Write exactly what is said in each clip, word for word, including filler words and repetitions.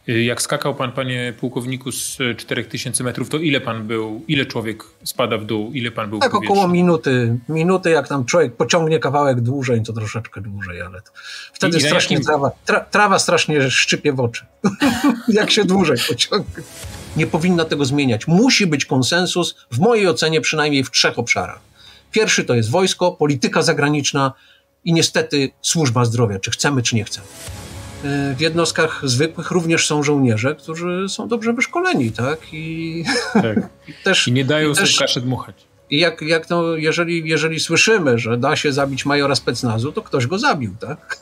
Jak skakał pan, panie pułkowniku, z czterech tysięcy metrów, to ile pan był, ile człowiek spada w dół, ile pan był tak w powietrzu? Około minuty. Minuty, jak tam człowiek pociągnie kawałek dłużej, to troszeczkę dłużej, ale to wtedy I strasznie jakim... trawa, tra, trawa strasznie szczypie w oczy, jak się dłużej pociągnie. Nie powinna tego zmieniać. Musi być konsensus, w mojej ocenie przynajmniej w trzech obszarach. Pierwszy to jest wojsko, polityka zagraniczna i niestety służba zdrowia, czy chcemy, czy nie chcemy. W jednostkach zwykłych również są żołnierze, którzy są dobrze wyszkoleni, tak? I, tak. I też, I nie dają sobie kaszy dmuchać. I jak, jak to, jeżeli, jeżeli słyszymy, że da się zabić majora specnazu, to ktoś go zabił, tak?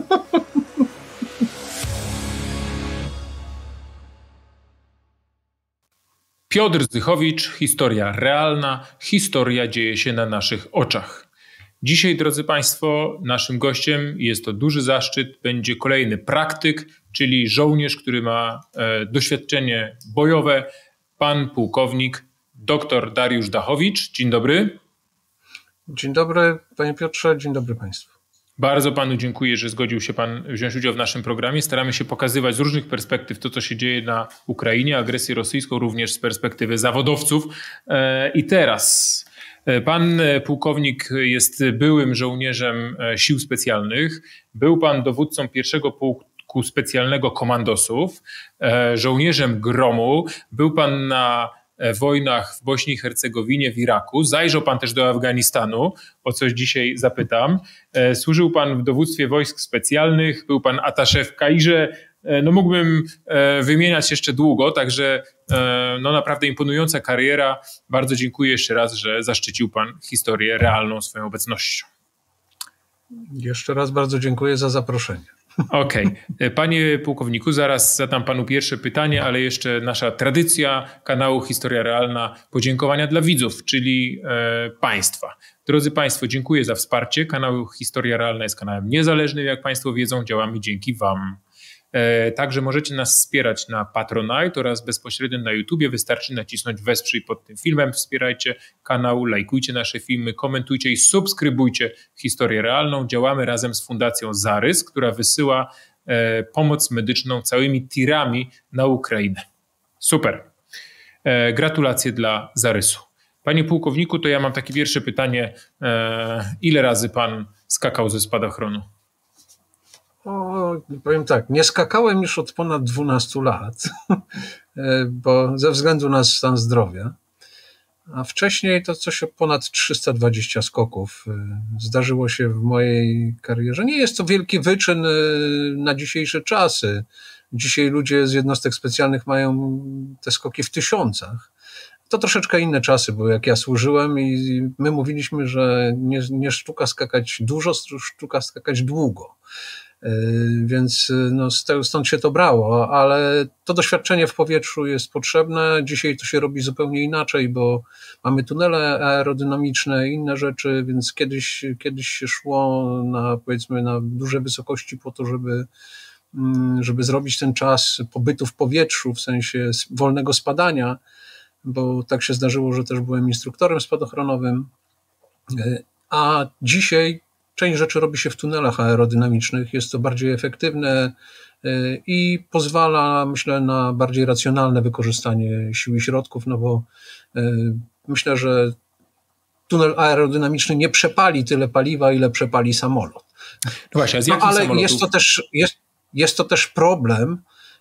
Piotr Zychowicz, historia realna, historia dzieje się na naszych oczach. Dzisiaj, drodzy Państwo, naszym gościem, jest to duży zaszczyt, będzie kolejny praktyk, czyli żołnierz, który ma e, doświadczenie bojowe, pan pułkownik dr Dariusz Dachowicz. Dzień dobry. Dzień dobry, panie Piotrze, dzień dobry Państwu. Bardzo panu dziękuję, że zgodził się pan wziąć udział w naszym programie. Staramy się pokazywać z różnych perspektyw to, co się dzieje na Ukrainie, agresję rosyjską, również z perspektywy zawodowców. E, I teraz... Pan pułkownik jest byłym żołnierzem sił specjalnych. Był pan dowódcą pierwszego pułku specjalnego komandosów, żołnierzem Gromu. Był pan na wojnach w Bośni i Hercegowinie, w Iraku. Zajrzał pan też do Afganistanu, o coś dzisiaj zapytam. Służył pan w dowództwie wojsk specjalnych, był pan attaché w Kairze. No mógłbym wymieniać jeszcze długo, także no naprawdę imponująca kariera. Bardzo dziękuję jeszcze raz, że zaszczycił pan historię realną swoją obecnością. Jeszcze raz bardzo dziękuję za zaproszenie. Okej. Okay. Panie pułkowniku, zaraz zadam panu pierwsze pytanie, ale jeszcze nasza tradycja kanału Historia Realna, podziękowania dla widzów, czyli e, państwa. Drodzy Państwo, dziękuję za wsparcie. Kanał Historia Realna jest kanałem niezależnym, jak Państwo wiedzą, działamy dzięki Wam. Także możecie nas wspierać na Patronite oraz bezpośrednio na YouTubie. Wystarczy nacisnąć wesprzyj pod tym filmem. Wspierajcie kanał, lajkujcie nasze filmy, komentujcie i subskrybujcie Historię Realną. Działamy razem z Fundacją Zarys, która wysyła e, pomoc medyczną całymi tirami na Ukrainę. Super. E, gratulacje dla Zarysu. Panie pułkowniku, to ja mam takie pierwsze pytanie. E, ile razy pan skakał ze spadochronu? O, powiem tak, nie skakałem już od ponad dwunastu lat, bo ze względu na stan zdrowia, a wcześniej to coś o ponad trzysta dwadzieścia skoków zdarzyło się w mojej karierze. Nie jest to wielki wyczyn na dzisiejsze czasy. Dzisiaj ludzie z jednostek specjalnych mają te skoki w tysiącach. To troszeczkę inne czasy były, jak ja służyłem i my mówiliśmy, że nie, nie sztuka skakać dużo, sztuka skakać długo. Więc no, stąd się to brało, ale to doświadczenie w powietrzu jest potrzebne. Dzisiaj to się robi zupełnie inaczej, bo mamy tunele aerodynamiczne i inne rzeczy, więc kiedyś, kiedyś się szło na, powiedzmy, na duże wysokości po to, żeby, żeby zrobić ten czas pobytu w powietrzu, w sensie wolnego spadania, bo tak się zdarzyło, że też byłem instruktorem spadochronowym, a dzisiaj część rzeczy robi się w tunelach aerodynamicznych, jest to bardziej efektywne i pozwala, myślę, na bardziej racjonalne wykorzystanie sił i środków, no bo myślę, że tunel aerodynamiczny nie przepali tyle paliwa, ile przepali samolot. No właśnie, a z no, jakich ale samolotów? jest to też, jest, jest to też problem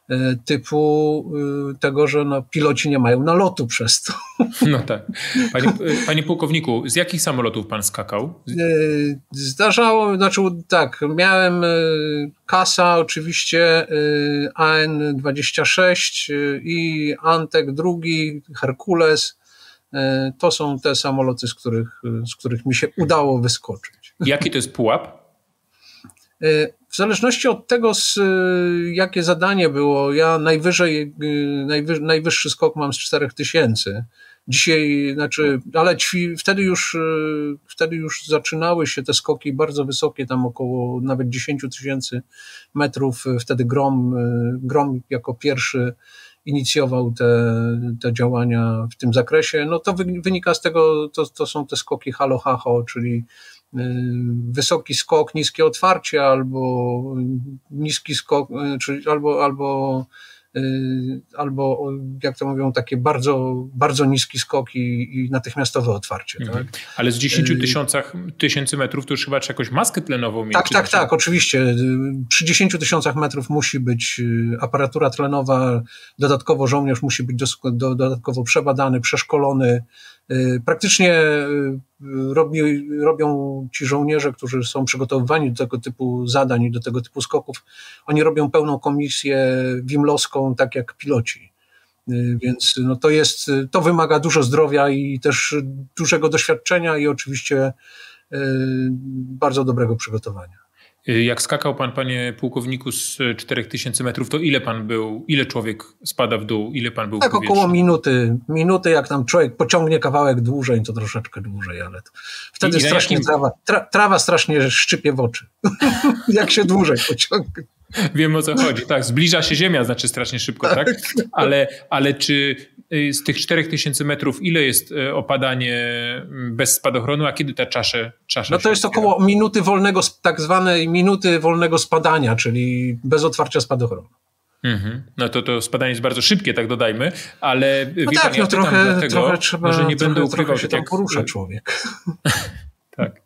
typu tego, że no, piloci nie mają nalotu przez to. No tak. Panie, panie pułkowniku, z jakich samolotów pan skakał? Zdarzało, znaczy tak, miałem Kasa oczywiście, A N dwadzieścia sześć i Antek drugi, Herkules. To są te samoloty, z których, z których mi się udało wyskoczyć. Jaki to jest pułap? W zależności od tego, z, jakie zadanie było, ja najwyżej, najwy, najwyższy skok mam z czterech tysięcy. Dzisiaj, znaczy, ale ćwi, wtedy już, wtedy już zaczynały się te skoki bardzo wysokie, tam około nawet dziesięć tysięcy metrów. Wtedy Grom, Grom jako pierwszy inicjował te, te działania w tym zakresie. No to wynika z tego, to, to są te skoki halo-hacho, czyli wysoki skok, niskie otwarcie, albo niski skok, czyli albo, albo albo, jak to mówią, takie bardzo, bardzo niski skok i, i natychmiastowe otwarcie. Mhm. Tak? Ale z dziesięciu tysięcy metrów to już chyba trzeba jakąś maskę tlenową mieć. Tak, tak, tak, oczywiście. Przy dziesięciu tysiącach metrów musi być aparatura tlenowa, dodatkowo żołnierz musi być do, do, dodatkowo przebadany, przeszkolony. Praktycznie robi, robią ci żołnierze, którzy są przygotowywani do tego typu zadań i do tego typu skoków, oni robią pełną komisję wimlowską, tak jak piloci. Więc no to jest, to wymaga dużo zdrowia i też dużego doświadczenia i oczywiście bardzo dobrego przygotowania. Jak skakał pan, panie pułkowniku, z czterech tysięcy metrów, to ile pan był, ile człowiek spada w dół, ile pan był tak, w powietrzu? Około minuty. Minuty, jak tam człowiek pociągnie kawałek dłużej, to troszeczkę dłużej, ale to wtedy I strasznie jakim... trawa, tra, trawa strasznie szczypie w oczy, jak się dłużej pociągnie. Wiem, o co chodzi. Tak, zbliża się Ziemia, znaczy strasznie szybko, tak? Ale, ale czy z tych czterech tysięcy metrów ile jest opadanie bez spadochronu, a kiedy ta czasze, czasza No to jest około minuty wolnego, tak zwanej minuty wolnego spadania, czyli bez otwarcia spadochronu. Mhm. No to to spadanie jest bardzo szybkie, tak dodajmy, ale no wie tak, pan, ja no trochę, dlatego, trochę trzeba, może nie trochę, będę ukrywał, trochę się tak tam jak... porusza człowiek. Tak.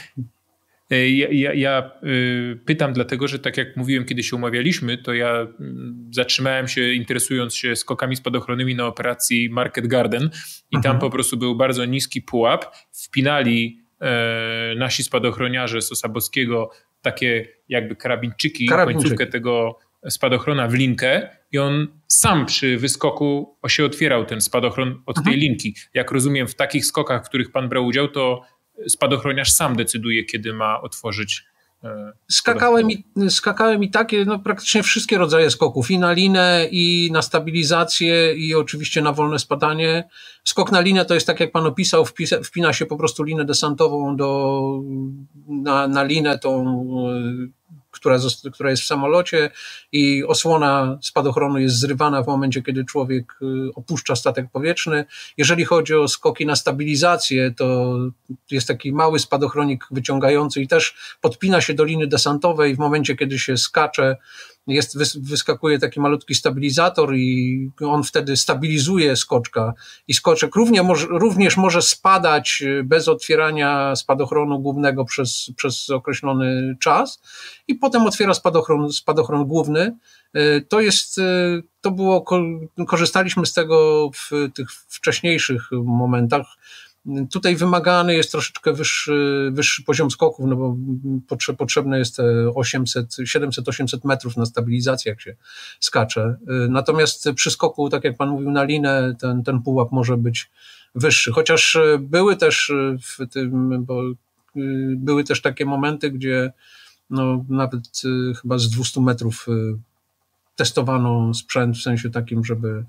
Ja, ja, ja pytam dlatego, że tak jak mówiłem, kiedy się umawialiśmy, to ja zatrzymałem się interesując się skokami spadochronymi na operacji Market Garden i mhm. tam po prostu był bardzo niski pułap. Wpinali e, nasi spadochroniarze z Ossabowskiego takie jakby karabinczyki, końcówkę tego spadochrona w linkę i on sam przy wyskoku się otwierał ten spadochron od mhm. tej linki. Jak rozumiem, w takich skokach, w których pan brał udział, to spadochroniarz sam decyduje, kiedy ma otworzyć. E, skakałem, i, skakałem i takie, no praktycznie wszystkie rodzaje skoków, i na linę, i na stabilizację, i oczywiście na wolne spadanie. Skok na linę to jest tak, jak pan opisał, wpisa, wpina się po prostu linę desantową do, na, na linę tą, która, która jest w samolocie i osłona spadochronu jest zrywana w momencie, kiedy człowiek opuszcza statek powietrzny. Jeżeli chodzi o skoki na stabilizację, to jest taki mały spadochronik wyciągający i też podpina się do liny desantowej w momencie, kiedy się skacze. Jest, wyskakuje taki malutki stabilizator i on wtedy stabilizuje skoczka i skoczek również może, również może spadać bez otwierania spadochronu głównego przez, przez określony czas i potem otwiera spadochron, spadochron główny. To jest, to było, korzystaliśmy z tego w tych wcześniejszych momentach. Tutaj wymagany jest troszeczkę wyższy, wyższy poziom skoków, no bo potrzebne jest osiemset, siedemset osiemset metrów na stabilizację, jak się skacze. Natomiast przy skoku, tak jak pan mówił, na linę, ten, ten pułap może być wyższy. Chociaż były też w tym, bo były też takie momenty, gdzie no nawet chyba z dwustu metrów testowano sprzęt w sensie takim, żeby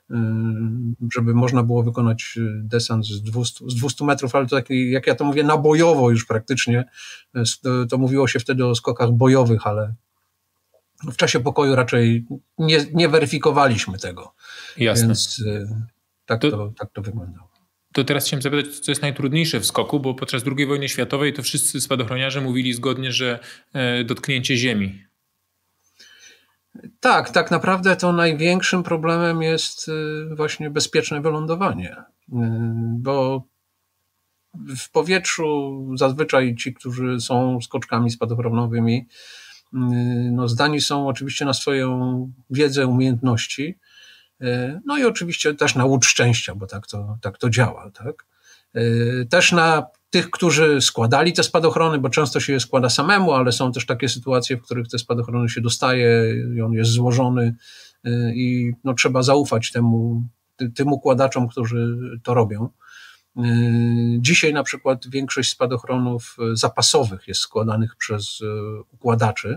żeby można było wykonać desant z dwustu, z dwustu metrów, ale to taki, jak ja to mówię, nabojowo już praktycznie. To, to mówiło się wtedy o skokach bojowych, ale w czasie pokoju raczej nie, nie weryfikowaliśmy tego. Jasne. Więc tak to, to, tak to wyglądało. To teraz chciałem zapytać, co jest najtrudniejsze w skoku, bo podczas drugiej wojny światowej to wszyscy spadochroniarze mówili zgodnie, że dotknięcie ziemi. Tak, tak naprawdę to największym problemem jest właśnie bezpieczne wylądowanie, bo w powietrzu zazwyczaj ci, którzy są skoczkami spadochronowymi, no zdani są oczywiście na swoją wiedzę, umiejętności, no i oczywiście też na łód szczęścia, bo tak to, tak to działa, tak? Też na tych, którzy składali te spadochrony, bo często się je składa samemu, ale są też takie sytuacje, w których te spadochrony się dostaje i on jest złożony i no, trzeba zaufać temu, tym układaczom, którzy to robią. Dzisiaj na przykład większość spadochronów zapasowych jest składanych przez układaczy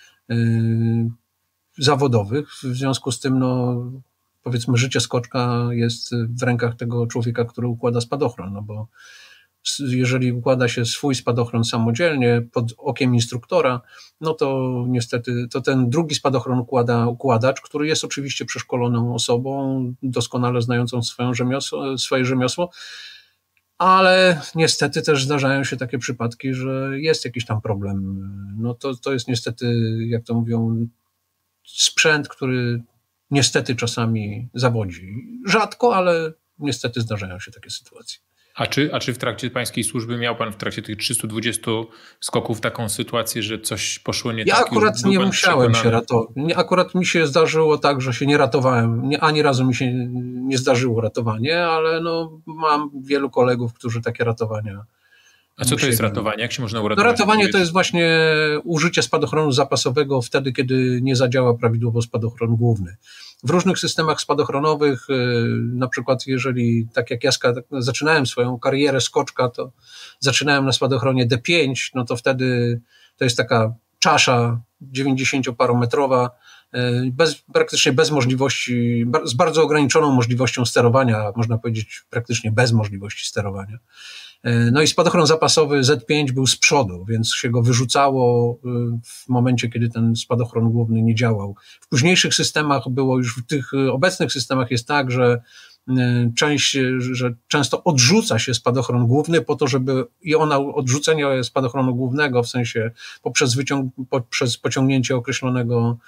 zawodowych, w związku z tym no, powiedzmy życie skoczka jest w rękach tego człowieka, który układa spadochron, no bo jeżeli układa się swój spadochron samodzielnie pod okiem instruktora, no to niestety to ten drugi spadochron układa układacz, który jest oczywiście przeszkoloną osobą, doskonale znającą swoją rzemiosło, swoje rzemiosło, ale niestety też zdarzają się takie przypadki, że jest jakiś tam problem. No to, to jest niestety, jak to mówią, sprzęt, który niestety czasami zawodzi. Rzadko, ale niestety zdarzają się takie sytuacje. A czy, a czy w trakcie pańskiej służby miał pan w trakcie tych trzystu dwudziestu skoków taką sytuację, że coś poszło nie ja tak? Ja akurat nie musiałem przekonany? się ratować. Akurat mi się zdarzyło tak, że się nie ratowałem. Nie, ani razu mi się nie zdarzyło ratowanie, ale no, mam wielu kolegów, którzy takie ratowania. A co to jest ratowanie? Jak się można uratować? No, ratowanie to jest właśnie użycie spadochronu zapasowego wtedy, kiedy nie zadziała prawidłowo spadochron główny. W różnych systemach spadochronowych, na przykład jeżeli, tak jak ja zaczynałem swoją karierę skoczka, to zaczynałem na spadochronie D pięć, no to wtedy to jest taka czasza dziewięćdziesięcioparometrowa, bez, praktycznie bez możliwości, z bardzo ograniczoną możliwością sterowania, można powiedzieć praktycznie bez możliwości sterowania. No i spadochron zapasowy Z pięć był z przodu, więc się go wyrzucało w momencie, kiedy ten spadochron główny nie działał. W późniejszych systemach było już, w tych obecnych systemach jest tak, że część, że często odrzuca się spadochron główny po to, żeby i ona odrzucenie spadochronu głównego, w sensie poprzez, wyciąg, poprzez pociągnięcie określonego,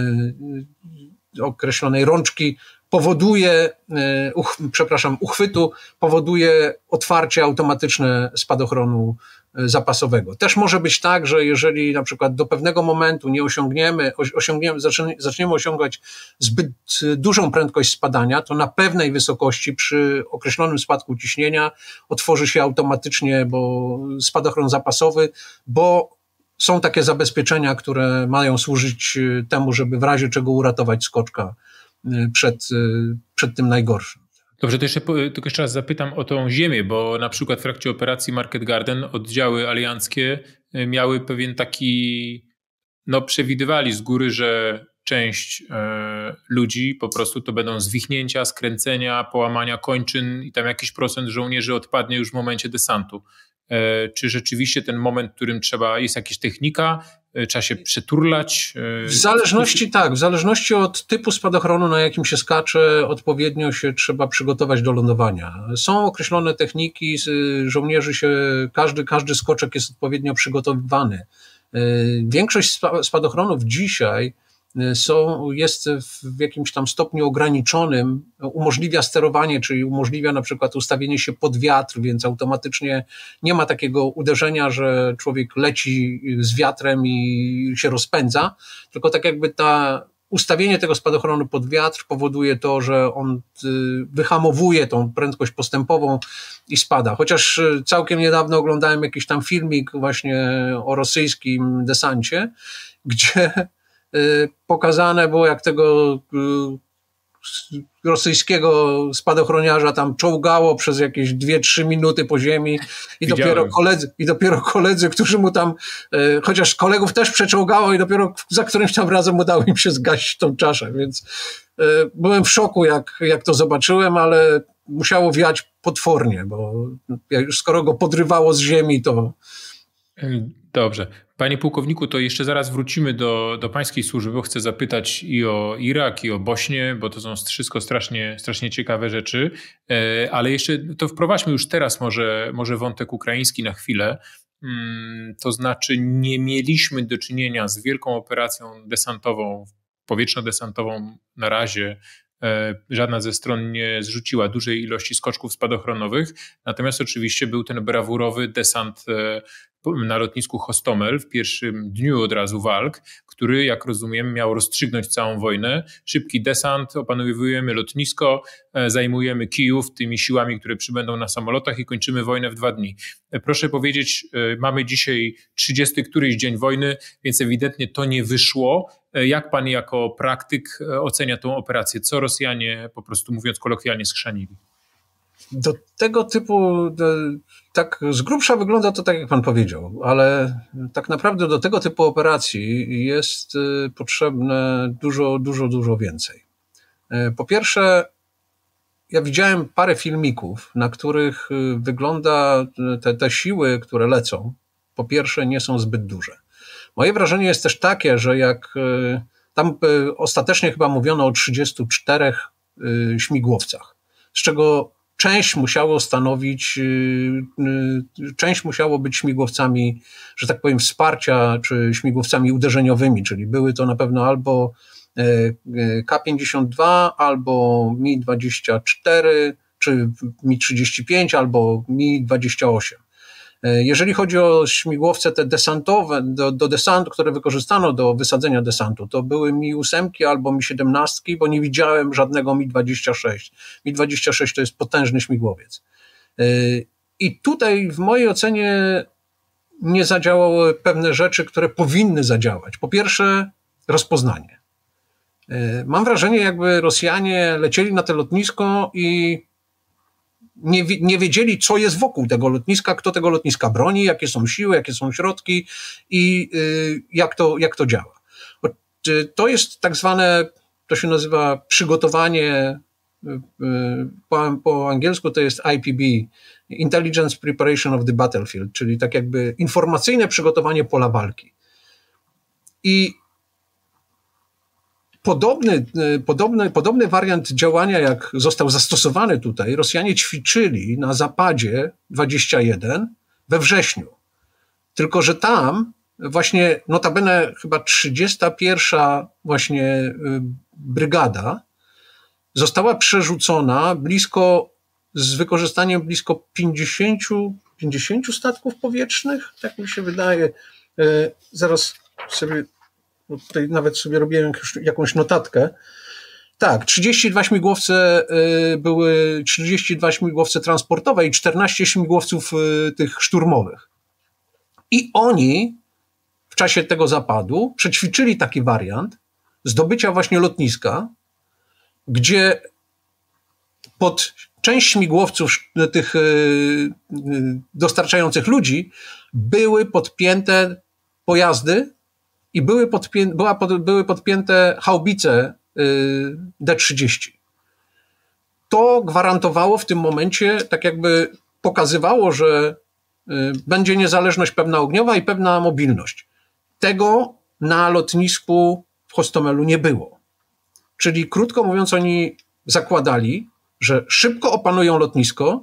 określonej rączki powoduje, uch, przepraszam, uchwytu, powoduje otwarcie automatyczne spadochronu zapasowego. Też może być tak, że jeżeli na przykład do pewnego momentu nie osiągniemy, osiągniemy zaczniemy osiągać zbyt dużą prędkość spadania, to na pewnej wysokości przy określonym spadku ciśnienia otworzy się automatycznie, bo spadochron zapasowy, bo są takie zabezpieczenia, które mają służyć temu, żeby w razie czego uratować skoczka przed, przed tym najgorszym. Dobrze, to jeszcze, tylko jeszcze raz zapytam o tą ziemię, bo na przykład w trakcie operacji Market Garden oddziały alianckie miały pewien taki, no przewidywali z góry, że część e, ludzi po prostu to będą zwichnięcia, skręcenia, połamania kończyn i tam jakiś procent żołnierzy odpadnie już w momencie desantu. E, czy rzeczywiście ten moment, w którym trzeba, jest jakaś technika, e, trzeba się przeturlać? E, w zależności tak, w zależności od typu spadochronu, na jakim się skacze, odpowiednio się trzeba przygotować do lądowania. Są określone techniki, żołnierzy się, każdy, każdy skoczek jest odpowiednio przygotowywany. E, większość spadochronów dzisiaj Są, jest w jakimś tam stopniu ograniczonym, umożliwia sterowanie, czyli umożliwia na przykład ustawienie się pod wiatr, więc automatycznie nie ma takiego uderzenia, że człowiek leci z wiatrem i się rozpędza, tylko tak jakby ta ustawienie tego spadochronu pod wiatr powoduje to, że on wyhamowuje tą prędkość postępową i spada. Chociaż całkiem niedawno oglądałem jakiś tam filmik właśnie o rosyjskim desancie, gdzie pokazane było, jak tego rosyjskiego spadochroniarza tam czołgało przez jakieś dwie trzy minuty po ziemi i dopiero koledzy, i dopiero koledzy, którzy mu tam, chociaż kolegów też przeczołgało i dopiero za którymś tam razem udało im się zgasić tą czaszę, więc byłem w szoku, jak, jak to zobaczyłem, ale musiało wiać potwornie, bo już skoro go podrywało z ziemi, to... Dobrze. Panie pułkowniku, to jeszcze zaraz wrócimy do, do pańskiej służby, bo chcę zapytać i o Irak, i o Bośnię, bo to są wszystko strasznie, strasznie ciekawe rzeczy, ale jeszcze to wprowadźmy już teraz może, może wątek ukraiński na chwilę. To znaczy nie mieliśmy do czynienia z wielką operacją desantową, powietrzno-desantową na razie. Żadna ze stron nie zrzuciła dużej ilości skoczków spadochronowych, natomiast oczywiście był ten brawurowy desant na lotnisku Hostomel w pierwszym dniu od razu walk, który, jak rozumiem, miał rozstrzygnąć całą wojnę. Szybki desant, opanowujemy lotnisko, zajmujemy Kijów tymi siłami, które przybędą na samolotach i kończymy wojnę w dwa dni. Proszę powiedzieć, mamy dzisiaj trzydziesty któryś dzień wojny, więc ewidentnie to nie wyszło. Jak pan jako praktyk ocenia tą operację? Co Rosjanie, po prostu mówiąc kolokwialnie, schrzanili? Do tego typu, tak z grubsza wygląda to tak, jak pan powiedział, ale tak naprawdę do tego typu operacji jest potrzebne dużo, dużo, dużo więcej. Po pierwsze, ja widziałem parę filmików, na których wygląda te, te siły, które lecą, po pierwsze nie są zbyt duże. Moje wrażenie jest też takie, że jak tam ostatecznie chyba mówiono o trzydziestu czterech śmigłowcach, z czego część musiało stanowić, część musiało być śmigłowcami, że tak powiem, wsparcia, czy śmigłowcami uderzeniowymi, czyli były to na pewno albo K pięćdziesiąt dwa albo Mi dwadzieścia cztery, czy Mi trzydzieści pięć albo Mi dwadzieścia osiem. Jeżeli chodzi o śmigłowce te desantowe, do, do desantu, które wykorzystano do wysadzenia desantu, to były Mi osiem albo Mi siedemnaście, bo nie widziałem żadnego Mi dwadzieścia sześć. Mi dwadzieścia sześć to jest potężny śmigłowiec. I tutaj w mojej ocenie nie zadziałały pewne rzeczy, które powinny zadziałać. Po pierwsze, rozpoznanie. Mam wrażenie, jakby Rosjanie lecieli na to lotnisko i nie, nie wiedzieli, co jest wokół tego lotniska, kto tego lotniska broni, jakie są siły, jakie są środki i jak to, jak to działa. To jest tak zwane, to się nazywa przygotowanie, po, po angielsku to jest I P B, Intelligence Preparation of the Battlefield, czyli tak jakby informacyjne przygotowanie pola walki. I Podobny, podobny, podobny wariant działania, jak został zastosowany tutaj, Rosjanie ćwiczyli na Zapadzie dwadzieścia jeden we wrześniu. Tylko że tam właśnie notabene chyba trzydziesta pierwsza właśnie brygada została przerzucona blisko, z wykorzystaniem blisko pięćdziesięciu, pięćdziesięciu statków powietrznych, tak mi się wydaje. Zaraz sobie... Tutaj nawet sobie robiłem jakąś notatkę. Tak, trzydzieści dwa śmigłowce były, trzydzieści dwa śmigłowce transportowe i czternaście śmigłowców tych szturmowych. I oni w czasie tego zapadu przećwiczyli taki wariant zdobycia właśnie lotniska, gdzie pod część śmigłowców tych dostarczających ludzi były podpięte pojazdy i były, podpię, była pod, były podpięte haubice D trzydzieści. To gwarantowało w tym momencie, tak jakby pokazywało, że będzie niezależność pewna ogniowa i pewna mobilność. Tego na lotnisku w Hostomelu nie było. Czyli krótko mówiąc, oni zakładali, że szybko opanują lotnisko,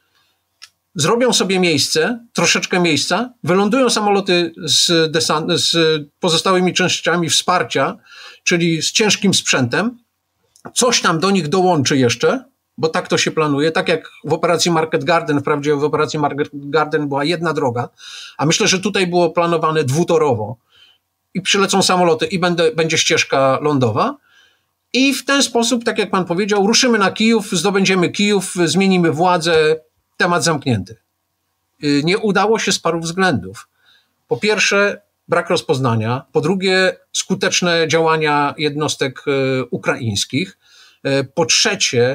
zrobią sobie miejsce, troszeczkę miejsca, wylądują samoloty z, desant, z pozostałymi częściami wsparcia, czyli z ciężkim sprzętem, coś tam do nich dołączy jeszcze, bo tak to się planuje, tak jak w operacji Market Garden, wprawdzie w operacji Market Garden była jedna droga, a myślę, że tutaj było planowane dwutorowo i przylecą samoloty i będzie, będzie ścieżka lądowa i w ten sposób, tak jak pan powiedział, ruszymy na Kijów, zdobędziemy Kijów, zmienimy władzę, temat zamknięty. Nie udało się z paru względów. Po pierwsze, brak rozpoznania. Po drugie, skuteczne działania jednostek ukraińskich. Po trzecie,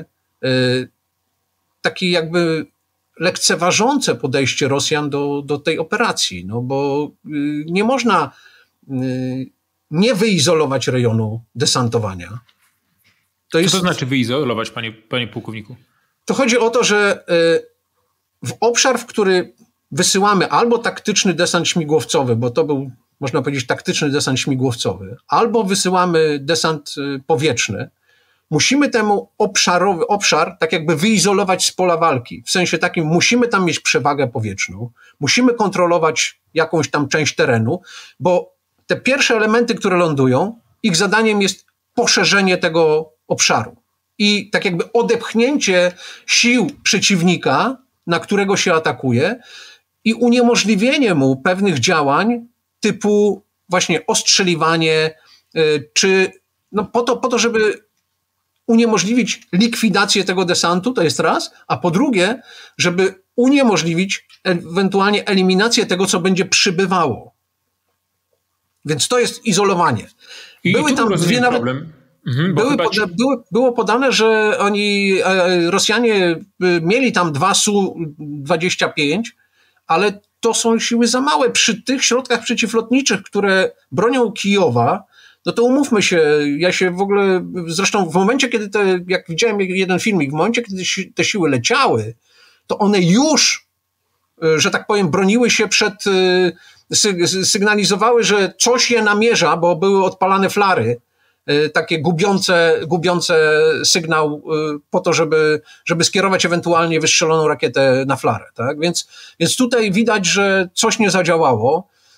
takie jakby lekceważące podejście Rosjan do, do tej operacji, no bo nie można nie wyizolować rejonu desantowania. To jest, Co to znaczy wyizolować, panie, panie pułkowniku? To chodzi o to, że w obszar, w który wysyłamy albo taktyczny desant śmigłowcowy, bo to był, można powiedzieć, taktyczny desant śmigłowcowy, albo wysyłamy desant powietrzny, musimy temu obszarowy, obszar tak jakby wyizolować z pola walki. W sensie takim musimy tam mieć przewagę powietrzną, musimy kontrolować jakąś tam część terenu, bo te pierwsze elementy, które lądują, ich zadaniem jest poszerzenie tego obszaru i tak jakby odepchnięcie sił przeciwnika, na którego się atakuje i uniemożliwienie mu pewnych działań typu właśnie ostrzeliwanie, czy no po to, po to, żeby uniemożliwić likwidację tego desantu, to jest raz, a po drugie, żeby uniemożliwić ewentualnie eliminację tego, co będzie przybywało. Więc to jest izolowanie. I Były tam dwie nawet... problem. Mhm, Były poda, były, było podane, że oni, Rosjanie mieli tam dwa S U dwadzieścia pięć, ale to są siły za małe. Przy tych środkach przeciwlotniczych, które bronią Kijowa, no to umówmy się, ja się w ogóle, zresztą w momencie, kiedy te, jak widziałem jeden filmik, w momencie, kiedy te siły leciały, to one już, że tak powiem, broniły się przed, sygnalizowały, że coś je namierza, bo były odpalane flary, takie gubiące, gubiące sygnał po to, żeby, żeby skierować ewentualnie wystrzeloną rakietę na flarę. Tak? Więc, więc tutaj widać, że coś nie zadziałało.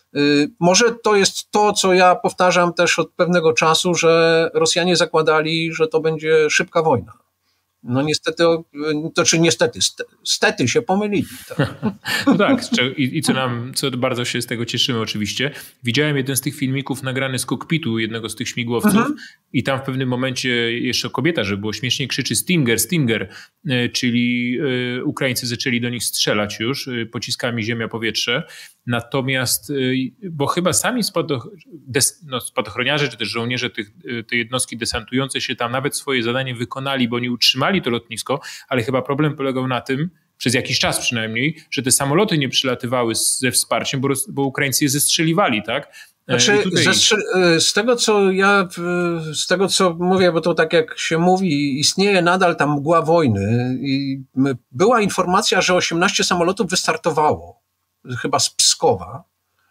Może to jest to, co ja powtarzam też od pewnego czasu, że Rosjanie zakładali, że to będzie szybka wojna. No niestety, to czy niestety, stety się pomylili. Tak, no tak i, i co nam, co bardzo się z tego cieszymy oczywiście. Widziałem jeden z tych filmików nagrany z kokpitu jednego z tych śmigłowców mhm. i tam w pewnym momencie jeszcze kobieta, żeby było śmiesznie, krzyczy Stinger, Stinger, czyli Ukraińcy zaczęli do nich strzelać już pociskami ziemia-powietrze. Natomiast, bo chyba sami spadoch- des- no, spadochroniarze czy też żołnierze tych, tej jednostki desantujące się tam nawet swoje zadanie wykonali, bo oni utrzymali to lotnisko, ale chyba problem polegał na tym, przez jakiś czas przynajmniej, że te samoloty nie przylatywały ze wsparciem, bo, bo Ukraińcy je zestrzeliwali, tak? Znaczy, tutaj... z tego co ja, z tego co mówię, bo to tak jak się mówi, istnieje nadal ta mgła wojny i była informacja, że osiemnaście samolotów wystartowało, chyba z Pskowa.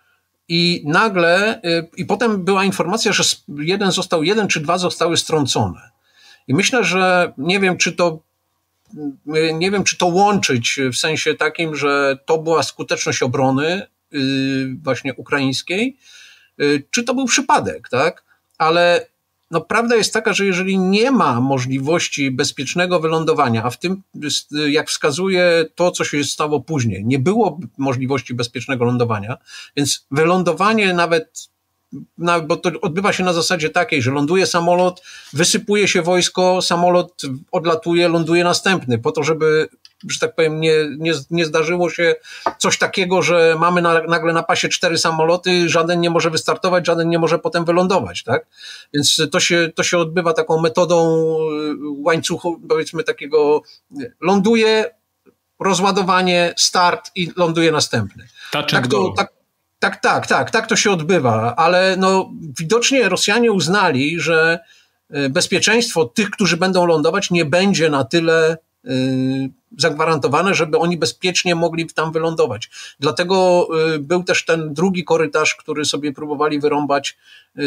I nagle, i potem była informacja, że jeden został, jeden czy dwa zostały strącone. I myślę, że nie wiem, czy to, nie wiem, czy to łączyć w sensie takim, że to była skuteczność obrony właśnie ukraińskiej, czy to był przypadek, tak? Ale no, prawda jest taka, że jeżeli nie ma możliwości bezpiecznego wylądowania, a w tym, jak wskazuje to, co się stało później, nie było możliwości bezpiecznego lądowania, więc wylądowanie nawet, bo to odbywa się na zasadzie takiej, że ląduje samolot, wysypuje się wojsko, samolot odlatuje, ląduje następny, po to, żeby, że tak powiem, nie, nie, nie zdarzyło się coś takiego, że mamy na, nagle na pasie cztery samoloty, żaden nie może wystartować, żaden nie może potem wylądować, tak? Więc to się, to się odbywa taką metodą łańcuchu, powiedzmy takiego, ląduje, rozładowanie, start i ląduje następny. Tak to, tak, tak, tak, tak, tak to się odbywa, ale no widocznie Rosjanie uznali, że bezpieczeństwo tych, którzy będą lądować, nie będzie na tyle zagwarantowane, żeby oni bezpiecznie mogli tam wylądować. Dlatego był też ten drugi korytarz, który sobie próbowali wyrąbać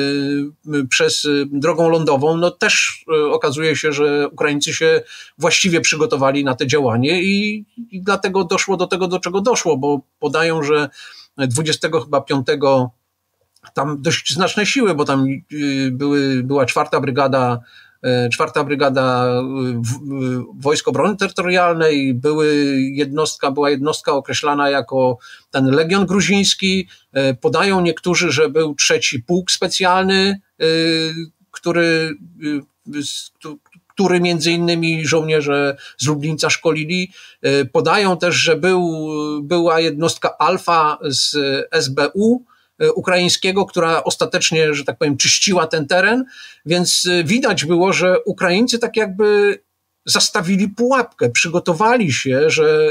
przez drogą lądową. No też okazuje się, że Ukraińcy się właściwie przygotowali na te działanie i, i dlatego doszło do tego, do czego doszło, bo podają, że dwudziestego piątego tam dość znaczne siły, bo tam były, była czwarta brygada Czwarta Brygada Wojsk Obrony Terytorialnej, były jednostka, była jednostka określana jako ten Legion Gruziński. Podają niektórzy, że był trzeci pułk specjalny, który, który między innymi żołnierze z Lublińca szkolili. Podają też, że był, była jednostka Alfa z S B U ukraińskiego, która ostatecznie, że tak powiem, czyściła ten teren, więc widać było, że Ukraińcy tak jakby zastawili pułapkę, przygotowali się, że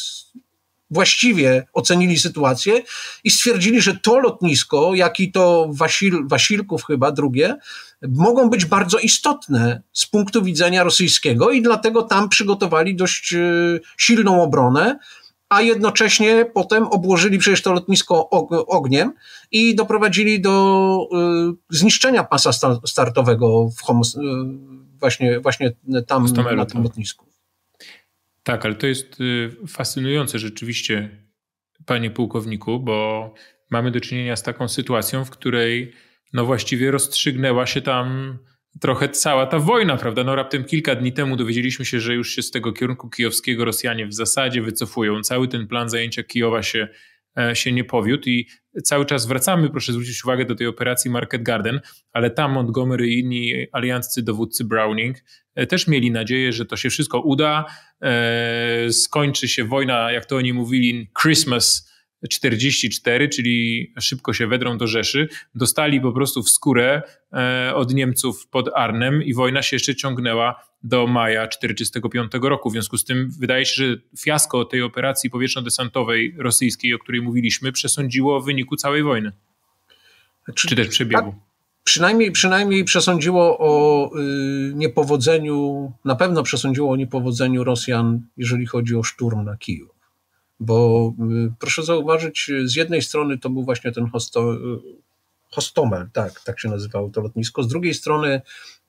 właściwie ocenili sytuację i stwierdzili, że to lotnisko, jak i to Wasil, Wasilków chyba drugie, mogą być bardzo istotne z punktu widzenia rosyjskiego i dlatego tam przygotowali dość silną obronę, a jednocześnie potem obłożyli przecież to lotnisko ogniem i doprowadzili do y, zniszczenia pasa sta- startowego w homos, y, właśnie, właśnie tam Ostomelu, na tym lotnisku. Tak, ale to jest y, fascynujące rzeczywiście, panie pułkowniku, bo mamy do czynienia z taką sytuacją, w której no właściwie rozstrzygnęła się tam trochę cała ta wojna, prawda? No raptem kilka dni temu dowiedzieliśmy się, że już się z tego kierunku kijowskiego Rosjanie w zasadzie wycofują. Cały ten plan zajęcia Kijowa się, się nie powiódł i cały czas wracamy, proszę zwrócić uwagę, do tej operacji Market Garden, ale tam Montgomery i inni alianccy dowódcy Browning też mieli nadzieję, że to się wszystko uda, e, skończy się wojna, jak to oni mówili, Christmas czterdzieści cztery, czyli szybko się wedrą do Rzeszy, dostali po prostu w skórę od Niemców pod Arnem i wojna się jeszcze ciągnęła do maja czterdziestego piątego roku. W związku z tym wydaje się, że fiasko tej operacji powietrzno-desantowej rosyjskiej, o której mówiliśmy, przesądziło o wyniku całej wojny. Czy, czy też przebiegu. Tak, przynajmniej, przynajmniej przesądziło o y, niepowodzeniu, na pewno przesądziło o niepowodzeniu Rosjan, jeżeli chodzi o szturm na Kijów. Bo proszę zauważyć, z jednej strony to był właśnie ten Hosto, Hostomel, tak, tak się nazywało to lotnisko, z drugiej strony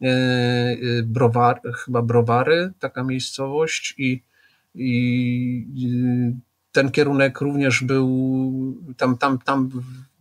Browar, chyba Browary, taka miejscowość i, i ten kierunek również był, tam, tam, tam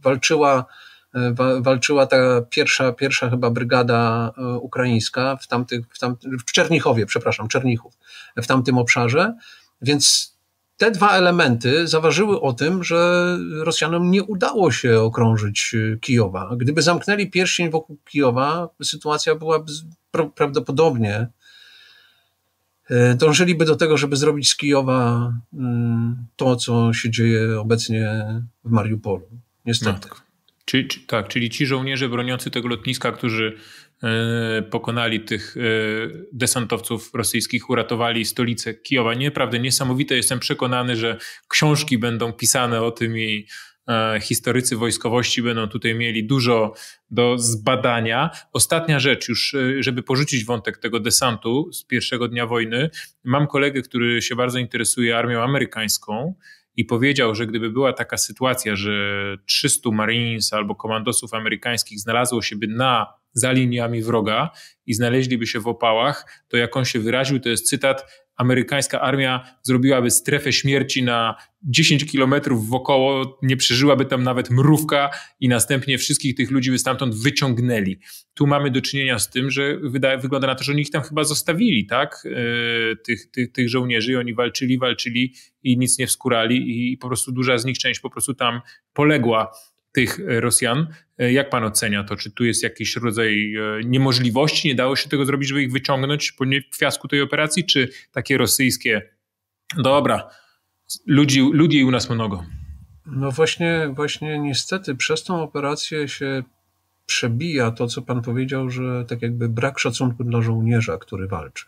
walczyła, walczyła ta pierwsza, pierwsza chyba brygada ukraińska w tamtych, w, tamtych, w Czernichowie, przepraszam, Czernichów, w tamtym obszarze, więc te dwa elementy zaważyły o tym, że Rosjanom nie udało się okrążyć Kijowa. Gdyby zamknęli pierścień wokół Kijowa, sytuacja byłaby prawdopodobnie, dążyliby do tego, żeby zrobić z Kijowa to, co się dzieje obecnie w Mariupolu. Niestety. No. Czy, czy, tak, czyli ci żołnierze broniący tego lotniska, którzy e, pokonali tych e, desantowców rosyjskich, uratowali stolicę Kijowa. Naprawdę niesamowite. Jestem przekonany, że książki będą pisane o tym i e, historycy wojskowości będą tutaj mieli dużo do zbadania. Ostatnia rzecz już, e, żeby porzucić wątek tego desantu z pierwszego dnia wojny. Mam kolegę, który się bardzo interesuje armią amerykańską. I powiedział, że gdyby była taka sytuacja, że trzystu Marines albo komandosów amerykańskich znalazło się by na, za liniami wroga i znaleźliby się w opałach, to jak on się wyraził, to jest cytat, amerykańska armia zrobiłaby strefę śmierci na dziesięć kilometrów wokoło, nie przeżyłaby tam nawet mrówka i następnie wszystkich tych ludzi by stamtąd wyciągnęli. Tu mamy do czynienia z tym, że wydaje, wygląda na to, że oni ich tam chyba zostawili, tak? Yy, tych, tych, tych żołnierzy i oni walczyli, walczyli i nic nie wskurali i po prostu duża z nich część po prostu tam poległa, tych Rosjan. Jak pan ocenia to? Czy tu jest jakiś rodzaj niemożliwości? Nie dało się tego zrobić, żeby ich wyciągnąć po fiasku tej operacji? Czy takie rosyjskie, dobra, ludzi, ludzi u nas mnogo? No właśnie, właśnie niestety przez tą operację się przebija to, co pan powiedział, że tak jakby brak szacunku dla żołnierza, który walczy.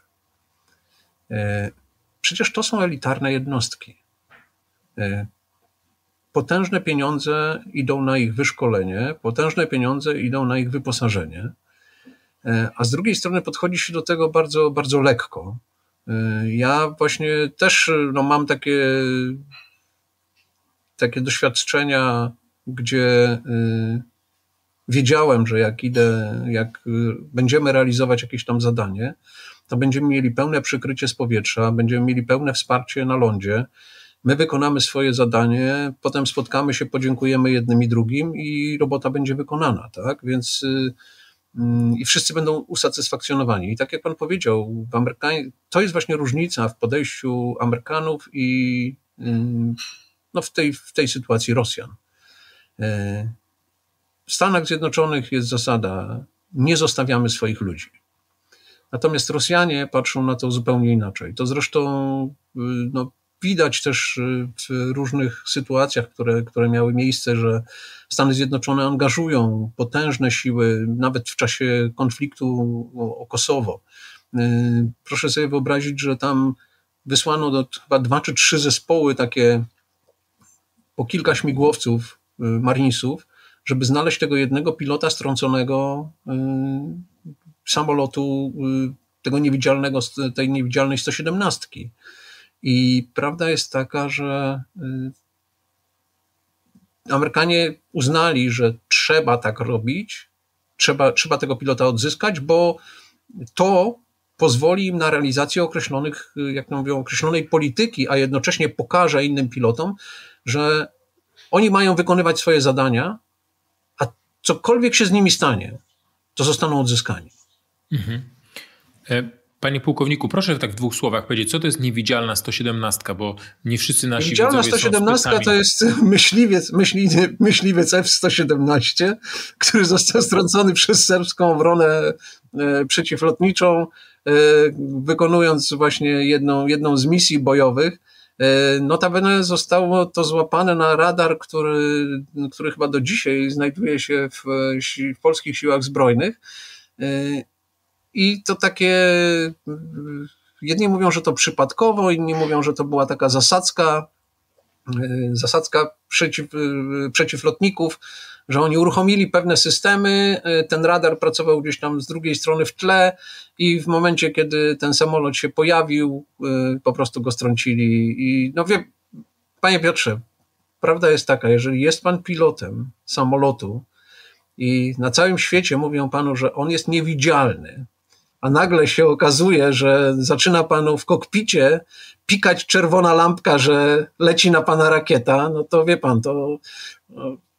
Przecież to są elitarne jednostki. Potężne pieniądze idą na ich wyszkolenie, potężne pieniądze idą na ich wyposażenie, a z drugiej strony podchodzi się do tego bardzo, bardzo lekko. Ja właśnie też no, mam takie, takie doświadczenia, gdzie wiedziałem, że jak idę, jak będziemy realizować jakieś tam zadanie, to będziemy mieli pełne przykrycie z powietrza, będziemy mieli pełne wsparcie na lądzie. My wykonamy swoje zadanie, potem spotkamy się, podziękujemy jednym i drugim i robota będzie wykonana, tak? Więc yy, i wszyscy będą usatysfakcjonowani. I tak jak pan powiedział, w Amerykanie, to jest właśnie różnica w podejściu Amerykanów i yy, no w, tej, w tej sytuacji Rosjan. Yy, w Stanach Zjednoczonych jest zasada, nie zostawiamy swoich ludzi. Natomiast Rosjanie patrzą na to zupełnie inaczej. To zresztą yy, no, widać też w różnych sytuacjach, które, które miały miejsce, że Stany Zjednoczone angażują potężne siły, nawet w czasie konfliktu o, o Kosowo. Proszę sobie wyobrazić, że tam wysłano do, chyba dwa czy trzy zespoły, takie po kilka śmigłowców, marinesów, żeby znaleźć tego jednego pilota strąconego samolotu, tego niewidzialnego, tej niewidzialnej sto siedemnastki. I prawda jest taka, że Amerykanie uznali, że trzeba tak robić, trzeba, trzeba tego pilota odzyskać, bo to pozwoli im na realizację określonych, jak to mówią, określonej polityki, a jednocześnie pokaże innym pilotom, że oni mają wykonywać swoje zadania, a cokolwiek się z nimi stanie, to zostaną odzyskani. Mhm. E- Panie pułkowniku, proszę tak w dwóch słowach powiedzieć, co to jest niewidzialna sto siedemnastka, bo nie wszyscy nasi niewidzialna sto siedemnastka to jest myśliwiec, myśli, myśliwiec F sto siedemnaście, który został strącony przez serbską obronę e, przeciwlotniczą, e, wykonując właśnie jedną, jedną z misji bojowych. E, notabene zostało to złapane na radar, który, który chyba do dzisiaj znajduje się w, w polskich siłach zbrojnych. E, I to takie, jedni mówią, że to przypadkowo, inni mówią, że to była taka zasadzka, zasadzka przeciw, przeciwlotników, że oni uruchomili pewne systemy, ten radar pracował gdzieś tam z drugiej strony w tle i w momencie, kiedy ten samolot się pojawił, po prostu go strącili. I no wie, panie Piotrze, prawda jest taka, jeżeli jest pan pilotem samolotu i na całym świecie mówią panu, że on jest niewidzialny, a nagle się okazuje, że zaczyna panu w kokpicie pikać czerwona lampka, że leci na pana rakieta, no to wie pan, to,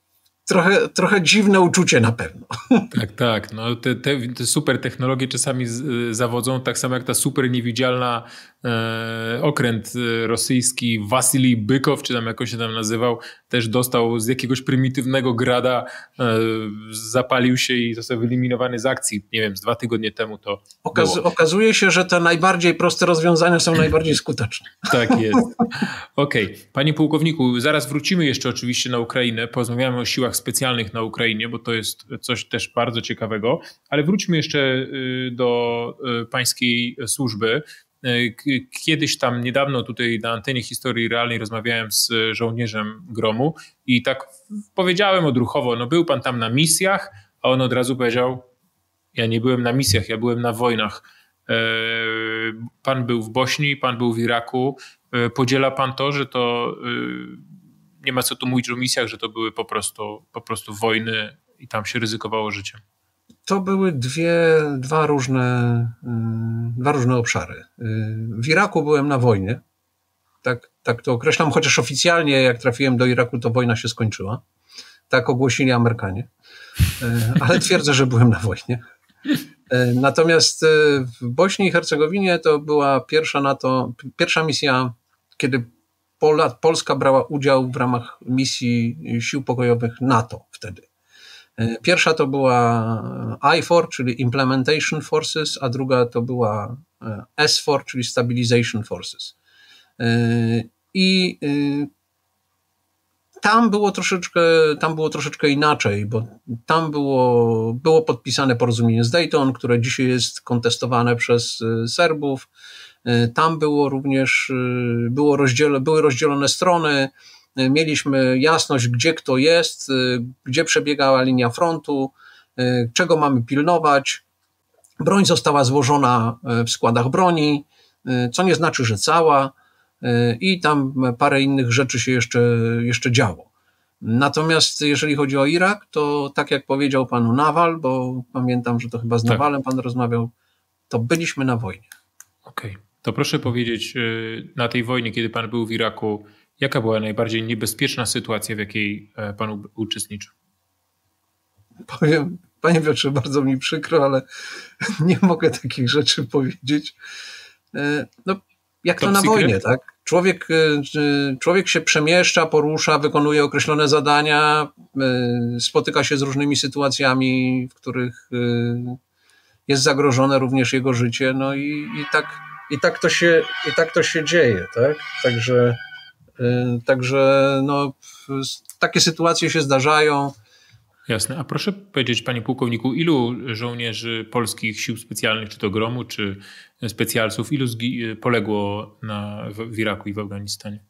trochę, trochę dziwne uczucie na pewno. Tak, tak. No, te, te, te super technologie czasami z, zawodzą, tak samo jak ta super niewidzialna e, okręt rosyjski Wasilij Bykow, czy tam jakoś się tam nazywał, też dostał z jakiegoś prymitywnego grada, e, zapalił się i został wyeliminowany z akcji. Nie wiem, z dwa tygodnie temu to Okaz, było. Okazuje się, że te najbardziej proste rozwiązania są najbardziej skuteczne. Tak jest. Okej. Okay. Panie pułkowniku, zaraz wrócimy jeszcze oczywiście na Ukrainę. Porozmawiamy o siłach specjalnych na Ukrainie, bo to jest coś też bardzo ciekawego, ale wróćmy jeszcze do pańskiej służby. Kiedyś tam niedawno tutaj na antenie Historii Realnej rozmawiałem z żołnierzem Gromu i tak powiedziałem odruchowo, no był pan tam na misjach, a on od razu powiedział, ja nie byłem na misjach, ja byłem na wojnach. Pan był w Bośni, pan był w Iraku. Podziela pan to, że to nie ma co tu mówić o misjach, że to były po prostu, po prostu wojny i tam się ryzykowało życiem? To były dwie, dwa, różne, dwa różne obszary. W Iraku byłem na wojnie, tak, tak to określam, chociaż oficjalnie jak trafiłem do Iraku, to wojna się skończyła. Tak ogłosili Amerykanie, ale twierdzę, że byłem na wojnie. Natomiast w Bośni i Hercegowinie to była pierwsza NATO, pierwsza misja, kiedy Pola, Polska brała udział w ramach misji sił pokojowych NATO wtedy. Pierwsza to była I four, czyli Implementation Forces, a druga to była S four, czyli Stabilization Forces. I tam było troszeczkę, tam było troszeczkę inaczej, bo tam było, było podpisane porozumienie z Dayton, które dzisiaj jest kontestowane przez Serbów. Tam było również, było rozdziel, były rozdzielone strony, mieliśmy jasność, gdzie kto jest, gdzie przebiegała linia frontu, czego mamy pilnować. Broń została złożona w składach broni, co nie znaczy, że cała, i tam parę innych rzeczy się jeszcze, jeszcze działo. Natomiast jeżeli chodzi o Irak, to tak jak powiedział panu Nawal, bo pamiętam, że to chyba z tak. Nawalem pan rozmawiał, to byliśmy na wojnie. Okej. Okay. To proszę powiedzieć, na tej wojnie, kiedy pan był w Iraku, jaka była najbardziej niebezpieczna sytuacja, w jakiej pan uczestniczył? Powiem, panie Piotrze, bardzo mi przykro, ale nie mogę takich rzeczy powiedzieć. No, jak to na wojnie, tak? Człowiek, człowiek się przemieszcza, porusza, wykonuje określone zadania, spotyka się z różnymi sytuacjami, w których jest zagrożone również jego życie, no i, i, tak, i, tak, to się, i tak to się dzieje, tak? Także, także no, takie sytuacje się zdarzają. Jasne. A proszę powiedzieć, panie pułkowniku, ilu żołnierzy polskich sił specjalnych, czy to Gromu, czy specjalców, ilu zgi- poległo na, w, w Iraku i w Afganistanie?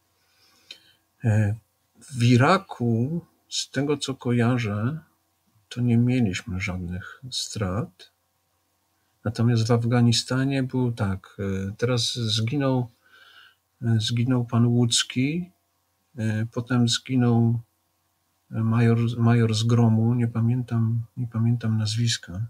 W Iraku, z tego co kojarzę, to nie mieliśmy żadnych strat. Natomiast w Afganistanie był tak, teraz zginął, zginął pan Łódzki, potem zginął Major, major z Gromu, nie pamiętam, nie pamiętam nazwiska.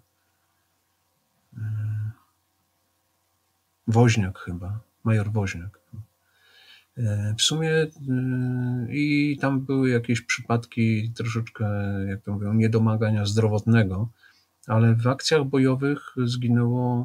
Woźniak chyba, major Woźniak. W sumie i tam były jakieś przypadki troszeczkę, jak to mówią, niedomagania zdrowotnego, ale w akcjach bojowych zginęło,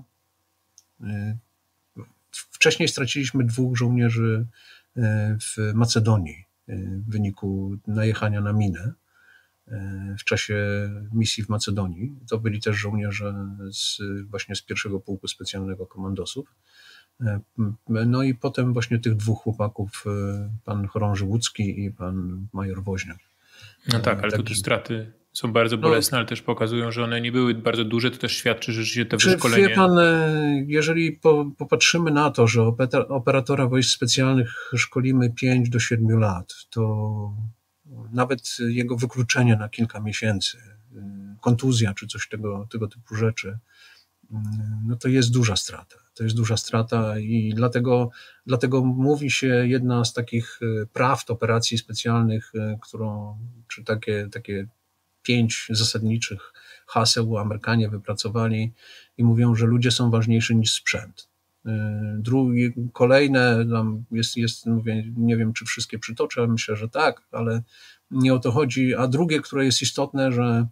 wcześniej straciliśmy dwóch żołnierzy w Macedonii w wyniku najechania na minę w czasie misji w Macedonii. To byli też żołnierze z, właśnie z pierwszego Pułku Specjalnego Komandosów. No i potem właśnie tych dwóch chłopaków, pan chorąży Łódzki i pan major Woźniak. No tak, ale tak, tu te straty są bardzo bolesne, no, ale też pokazują, że one nie były bardzo duże, to też świadczy, że się to wyszkolenie... Wie pan, jeżeli po, popatrzymy na to, że operatora wojsk specjalnych szkolimy pięć do siedmiu lat, to nawet jego wykluczenie na kilka miesięcy, kontuzja czy coś tego, tego typu rzeczy, no to jest duża strata. To jest duża strata i dlatego, dlatego mówi się, jedna z takich prawd operacji specjalnych, którą, czy takie, takie pięć zasadniczych haseł Amerykanie wypracowali i mówią, że ludzie są ważniejsi niż sprzęt. drugie, kolejne, tam jest, jest mówię, nie wiem, czy wszystkie przytoczę, myślę, że tak, ale nie o to chodzi. A drugie, które jest istotne, że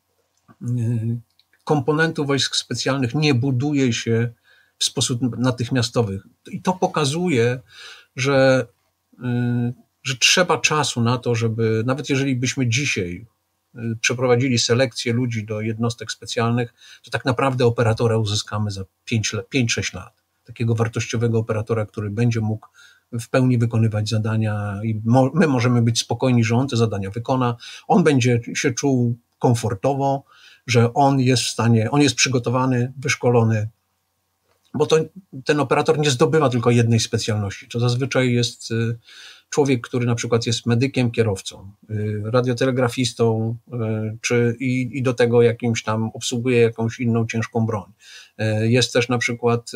komponentów wojsk specjalnych nie buduje się w sposób natychmiastowy. I to pokazuje, że, że trzeba czasu na to, żeby, nawet jeżeli byśmy dzisiaj przeprowadzili selekcję ludzi do jednostek specjalnych, to tak naprawdę operatora uzyskamy za pięć sześć lat. Takiego wartościowego operatora, który będzie mógł w pełni wykonywać zadania i mo- my możemy być spokojni, że on te zadania wykona, on będzie się czuł komfortowo, że on jest w stanie, on jest przygotowany, wyszkolony, bo to ten operator nie zdobywa tylko jednej specjalności. To zazwyczaj jest człowiek, który na przykład jest medykiem, kierowcą, radiotelegrafistą, czy i, i do tego jakimś tam obsługuje jakąś inną ciężką broń. Jest też na przykład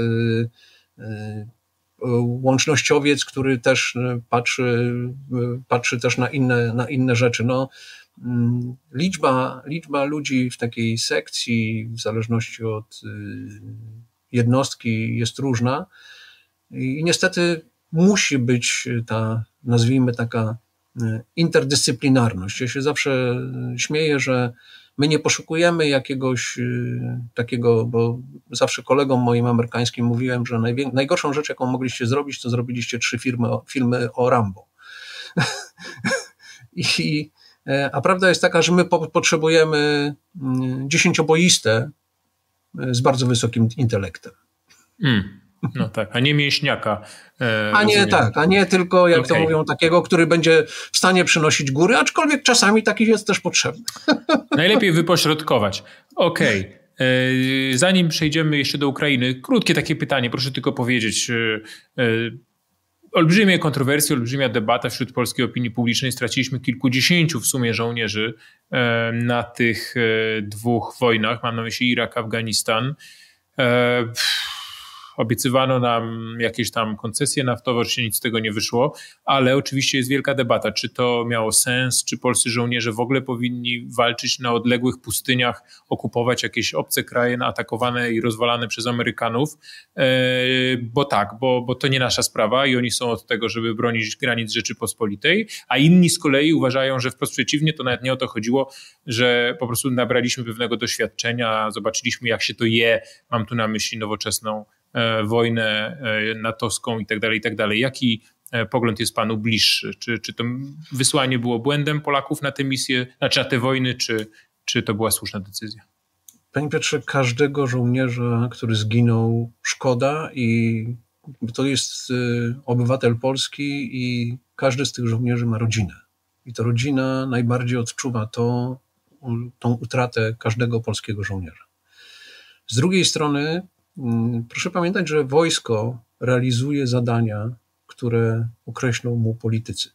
łącznościowiec, który też patrzy, patrzy też na inne, na inne rzeczy. No, liczba, liczba ludzi w takiej sekcji, w zależności od jednostki, jest różna i niestety musi być ta, nazwijmy, taka interdyscyplinarność. Ja się zawsze śmieję, że my nie poszukujemy jakiegoś takiego, bo zawsze kolegom moim amerykańskim mówiłem, że najwię- najgorszą rzecz, jaką mogliście zrobić, to zrobiliście trzy filmy, filmy o Rambo. I, a prawda jest taka, że my po, potrzebujemy dziesięcioboiste z bardzo wysokim intelektem. Mm. No tak, a nie mięśniaka. E, a nie rozumiem. Tak, a nie tylko, jak okay. to mówią, takiego, który będzie w stanie przynosić góry, aczkolwiek czasami taki jest też potrzebny. Najlepiej wypośrodkować. Okej. Okay. Zanim przejdziemy jeszcze do Ukrainy, krótkie takie pytanie, proszę tylko powiedzieć. Olbrzymie kontrowersje, olbrzymia debata wśród polskiej opinii publicznej. Straciliśmy kilkudziesięciu w sumie żołnierzy na tych dwóch wojnach. Mam na myśli Irak, Afganistan. Obiecywano nam jakieś tam koncesje naftowe, oczywiście nic z tego nie wyszło, ale oczywiście jest wielka debata, czy to miało sens, czy polscy żołnierze w ogóle powinni walczyć na odległych pustyniach, okupować jakieś obce kraje atakowane i rozwalane przez Amerykanów, bo tak, bo, bo to nie nasza sprawa i oni są od tego, żeby bronić granic Rzeczypospolitej, a inni z kolei uważają, że wprost przeciwnie, to nawet nie o to chodziło, że po prostu nabraliśmy pewnego doświadczenia, zobaczyliśmy jak się to je, mam tu na myśli nowoczesną wojnę natowską i tak dalej, i tak dalej. Jaki pogląd jest panu bliższy? Czy, czy to wysłanie było błędem Polaków na tę misję, znaczy na te wojny, czy, czy to była słuszna decyzja? Panie Piotrze, każdego żołnierza, który zginął, szkoda i to jest obywatel Polski i każdy z tych żołnierzy ma rodzinę. I to rodzina najbardziej odczuwa to, tą utratę każdego polskiego żołnierza. Z drugiej strony proszę pamiętać, że wojsko realizuje zadania, które określą mu politycy.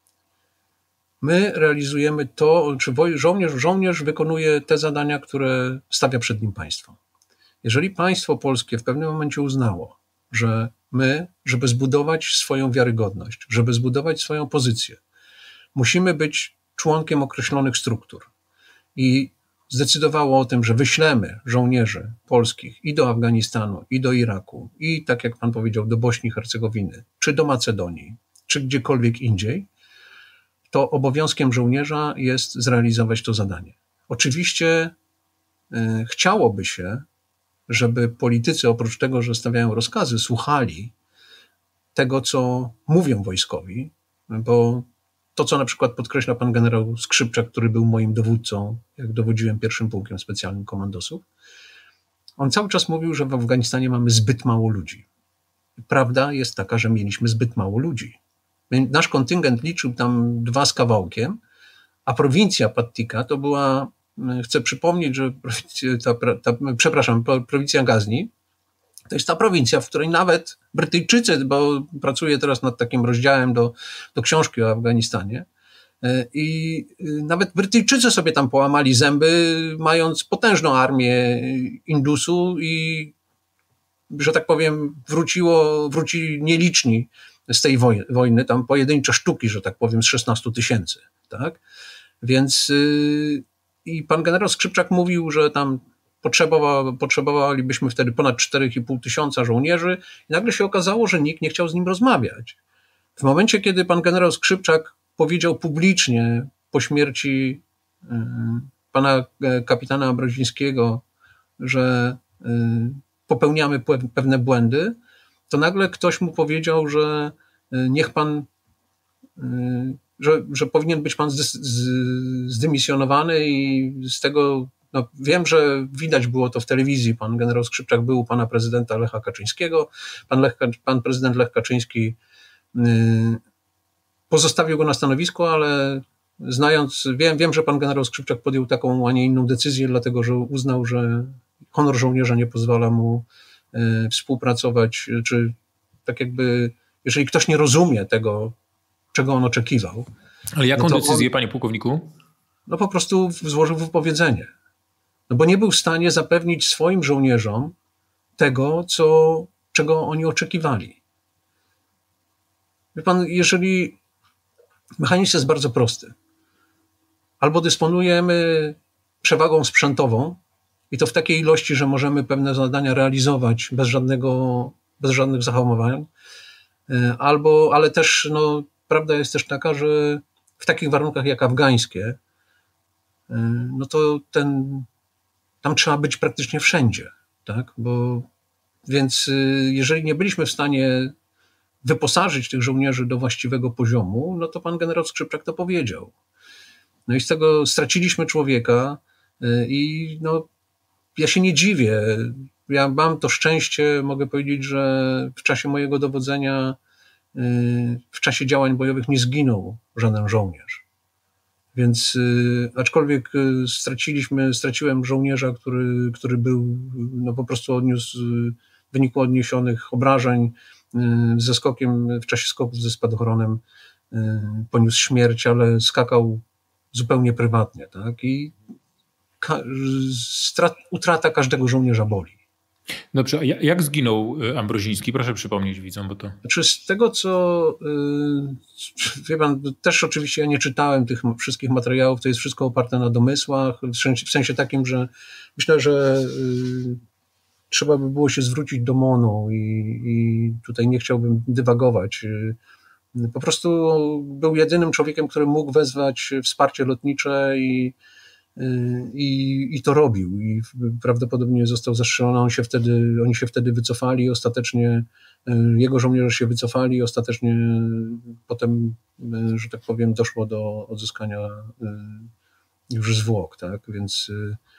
My realizujemy to, czy żołnierz, żołnierz wykonuje te zadania, które stawia przed nim państwo. Jeżeli państwo polskie w pewnym momencie uznało, że my, żeby zbudować swoją wiarygodność, żeby zbudować swoją pozycję, musimy być członkiem określonych struktur i zdecydowało o tym, że wyślemy żołnierzy polskich i do Afganistanu, i do Iraku, i tak jak pan powiedział, do Bośni i Hercegowiny, czy do Macedonii, czy gdziekolwiek indziej, to obowiązkiem żołnierza jest zrealizować to zadanie. Oczywiście y, chciałoby się, żeby politycy oprócz tego, że stawiają rozkazy, słuchali tego, co mówią wojskowi, bo to, co na przykład podkreśla pan generał Skrzypczak, który był moim dowódcą, jak dowodziłem pierwszym pułkiem specjalnym komandosów, on cały czas mówił, że w Afganistanie mamy zbyt mało ludzi. Prawda jest taka, że mieliśmy zbyt mało ludzi. Nasz kontyngent liczył tam dwa z kawałkiem, a prowincja Pattika to była, chcę przypomnieć, że ta, ta, przepraszam, prowincja Gazni, to jest ta prowincja, w której nawet Brytyjczycy, bo pracuję teraz nad takim rozdziałem do, do książki o Afganistanie, i nawet Brytyjczycy sobie tam połamali zęby, mając potężną armię Indusu i, że tak powiem, wróciło, wrócili nieliczni z tej wojny, wojny, tam pojedyncze sztuki, że tak powiem, z szesnastu tysięcy, tak? Więc i pan generał Skrzypczak mówił, że tam potrzebowa, potrzebowalibyśmy wtedy ponad cztery i pół tysiąca żołnierzy i nagle się okazało, że nikt nie chciał z nim rozmawiać. W momencie, kiedy pan generał Skrzypczak powiedział publicznie po śmierci pana kapitana Ambrozińskiego, że popełniamy pewne błędy, to nagle ktoś mu powiedział, że niech pan, że, że powinien być pan zdymisjonowany i z tego, no wiem, że widać było to w telewizji, pan generał Skrzypczak był u pana prezydenta Lecha Kaczyńskiego, pan, Lech, pan prezydent Lech Kaczyński pozostawił go na stanowisku, ale znając, wiem, wiem, że pan generał Skrzypczak podjął taką, a nie inną decyzję, dlatego że uznał, że honor żołnierza nie pozwala mu współpracować, czy tak jakby, jeżeli ktoś nie rozumie tego, czego on oczekiwał. Ale jaką no decyzję, on, panie pułkowniku? No po prostu złożył wypowiedzenie. No bo nie był w stanie zapewnić swoim żołnierzom tego, co, czego oni oczekiwali. Wie pan, jeżeli mechanizm jest bardzo prosty. Albo dysponujemy przewagą sprzętową i to w takiej ilości, że możemy pewne zadania realizować bez żadnego, bez żadnych zahamowań, albo, ale też, no, prawda jest też taka, że w takich warunkach jak afgańskie, no to ten, tam trzeba być praktycznie wszędzie, tak? Bo, więc jeżeli nie byliśmy w stanie wyposażyć tych żołnierzy do właściwego poziomu, no to pan generał Skrzypczak to powiedział. No i z tego straciliśmy człowieka i no, ja się nie dziwię. Ja mam to szczęście, mogę powiedzieć, że w czasie mojego dowodzenia, w czasie działań bojowych nie zginął żaden żołnierz. Więc aczkolwiek straciliśmy, straciłem żołnierza, który, który był, no po prostu odniósł w wyniku odniesionych obrażeń, ze skokiem, w czasie skoków ze spadochronem poniósł śmierć, ale skakał zupełnie prywatnie, tak? I ka- strat, utrata każdego żołnierza boli. Dobrze, a jak zginął Ambroziński? Proszę przypomnieć widzom, bo to... Znaczy z tego, co wie pan, też oczywiście ja nie czytałem tych wszystkich materiałów, to jest wszystko oparte na domysłach, w sensie takim, że myślę, że trzeba by było się zwrócić do M O N-u i, i tutaj nie chciałbym dywagować. Po prostu był jedynym człowiekiem, który mógł wezwać wsparcie lotnicze i, i, i to robił. I prawdopodobnie został zastrzelony. On się wtedy, oni się wtedy wycofali. Ostatecznie jego żołnierze się wycofali. Ostatecznie potem, że tak powiem, doszło do odzyskania już zwłok. Tak? Więc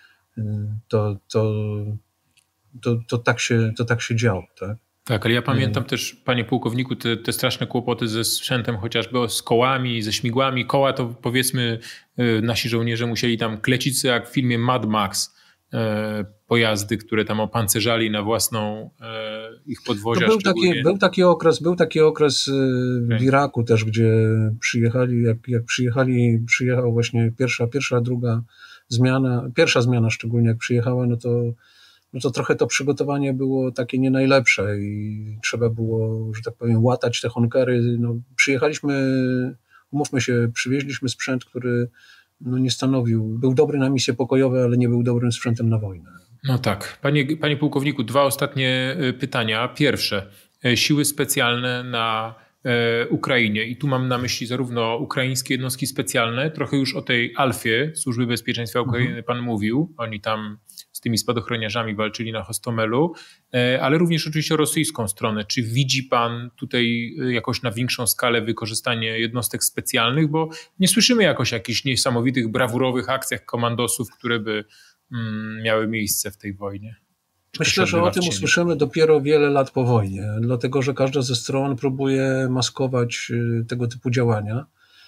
to, to To, to, tak się, to tak się działo, tak? Tak, ale ja pamiętam też, panie pułkowniku, te, te straszne kłopoty ze sprzętem, chociażby z kołami, ze śmigłami. Koła to powiedzmy nasi żołnierze musieli tam klecić sobie jak w filmie Mad Max e, pojazdy, które tam opancerzali na własną e, ich podwozia. Był taki, był taki okres, był taki okres w Iraku też, gdzie przyjechali, jak, jak przyjechali, przyjechał właśnie pierwsza, pierwsza, druga zmiana, pierwsza zmiana szczególnie jak przyjechała, no to no to trochę to przygotowanie było takie nie najlepsze i trzeba było, że tak powiem, łatać te honkery. No, przyjechaliśmy, umówmy się, przywieźliśmy sprzęt, który no, nie stanowił, był dobry na misje pokojowe, ale nie był dobrym sprzętem na wojnę. No tak. Panie, panie pułkowniku, dwa ostatnie pytania. Pierwsze, siły specjalne na Ukrainie i tu mam na myśli zarówno ukraińskie jednostki specjalne, trochę już o tej Alfie, Służby Bezpieczeństwa Ukrainy mhm. pan mówił, oni tam z tymi spadochroniarzami walczyli na Hostomelu, ale również oczywiście rosyjską stronę. Czy widzi pan tutaj jakoś na większą skalę wykorzystanie jednostek specjalnych, bo nie słyszymy jakoś jakichś niesamowitych, brawurowych akcjach komandosów, które by mm, miały miejsce w tej wojnie? Myślę, że o tym usłyszymy dopiero wiele lat po wojnie, dlatego że każda ze stron próbuje maskować tego typu działania,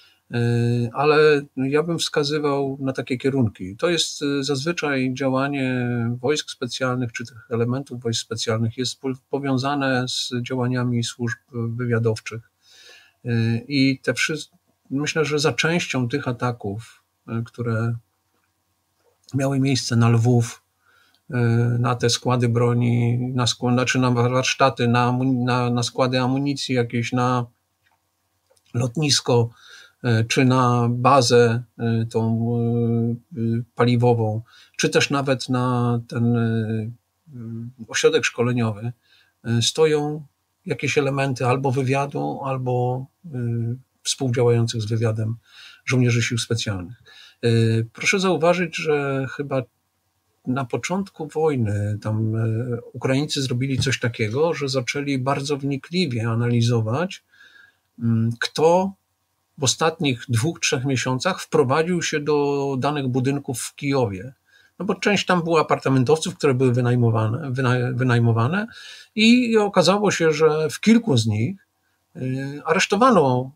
ale ja bym wskazywał na takie kierunki. To jest zazwyczaj działanie wojsk specjalnych czy tych elementów wojsk specjalnych jest powiązane z działaniami służb wywiadowczych i te wszystkie, myślę, że za częścią tych ataków, które miały miejsce na Lwów, na te składy broni, na, skład, znaczy na warsztaty, na, na, na składy amunicji jakieś, na lotnisko czy na bazę tą paliwową, czy też nawet na ten ośrodek szkoleniowy stoją jakieś elementy albo wywiadu, albo współdziałających z wywiadem żołnierzy sił specjalnych. Proszę zauważyć, że chyba na początku wojny tam Ukraińcy zrobili coś takiego, że zaczęli bardzo wnikliwie analizować, kto w ostatnich dwóch, trzech miesiącach wprowadził się do danych budynków w Kijowie. No bo część tam było apartamentowców, które były wynajmowane, wynajmowane i okazało się, że w kilku z nich aresztowano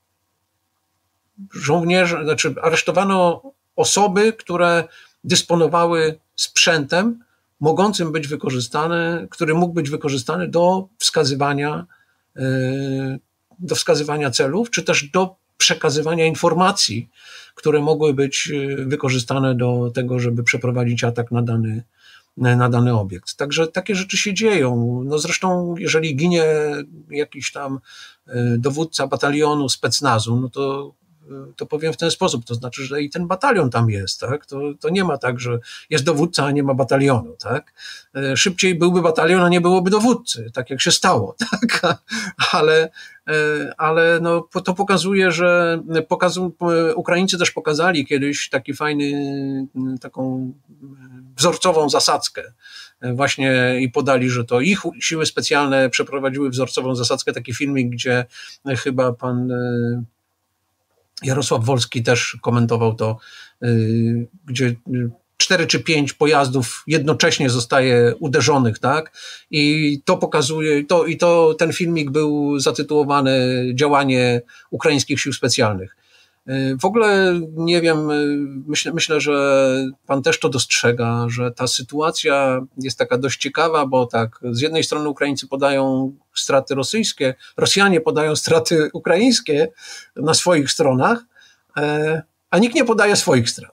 żołnierzy, znaczy aresztowano osoby, które dysponowały sprzętem mogącym być wykorzystany, który mógł być wykorzystany do wskazywania, do wskazywania celów, czy też do przekazywania informacji, które mogły być wykorzystane do tego, żeby przeprowadzić atak na dany, na dany obiekt. Także takie rzeczy się dzieją. No zresztą, jeżeli ginie jakiś tam dowódca batalionu specnazu, no to to powiem w ten sposób, to znaczy, że i ten batalion tam jest, tak? To, to nie ma tak, że jest dowódca, a nie ma batalionu, tak? Szybciej byłby batalion, a nie byłoby dowódcy, tak jak się stało, tak? Ale, ale no, to pokazuje, że pokazu, Ukraińcy też pokazali kiedyś taki fajny, taką wzorcową zasadzkę właśnie i podali, że to ich siły specjalne przeprowadziły wzorcową zasadzkę, taki filmik, gdzie chyba pan Jarosław Wolski też komentował to, gdzie cztery czy pięć pojazdów jednocześnie zostaje uderzonych, tak? I to pokazuje, to, i to ten filmik był zatytułowany Działanie ukraińskich sił specjalnych. W ogóle nie wiem, myślę, myślę, że pan też to dostrzega, że ta sytuacja jest taka dość ciekawa, bo tak, z jednej strony Ukraińcy podają straty rosyjskie, Rosjanie podają straty ukraińskie na swoich stronach, a nikt nie podaje swoich strat.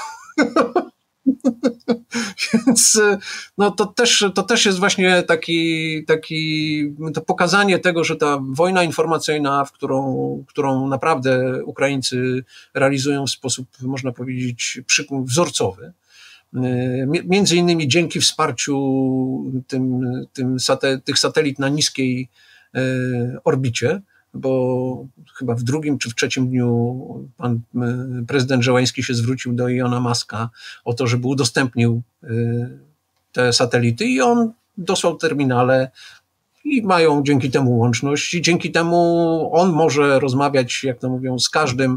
Więc no to też, to też jest właśnie taki, taki to pokazanie tego, że ta wojna informacyjna, w którą, którą naprawdę Ukraińcy realizują w sposób, można powiedzieć, wzorcowy, między innymi dzięki wsparciu tym, tym sate, tych satelit na niskiej orbicie, bo chyba w drugim czy w trzecim dniu pan prezydent Żeleński się zwrócił do Ilona Muska o to, żeby udostępnił te satelity i on dosłał terminale i mają dzięki temu łączność i dzięki temu on może rozmawiać, jak to mówią, z każdym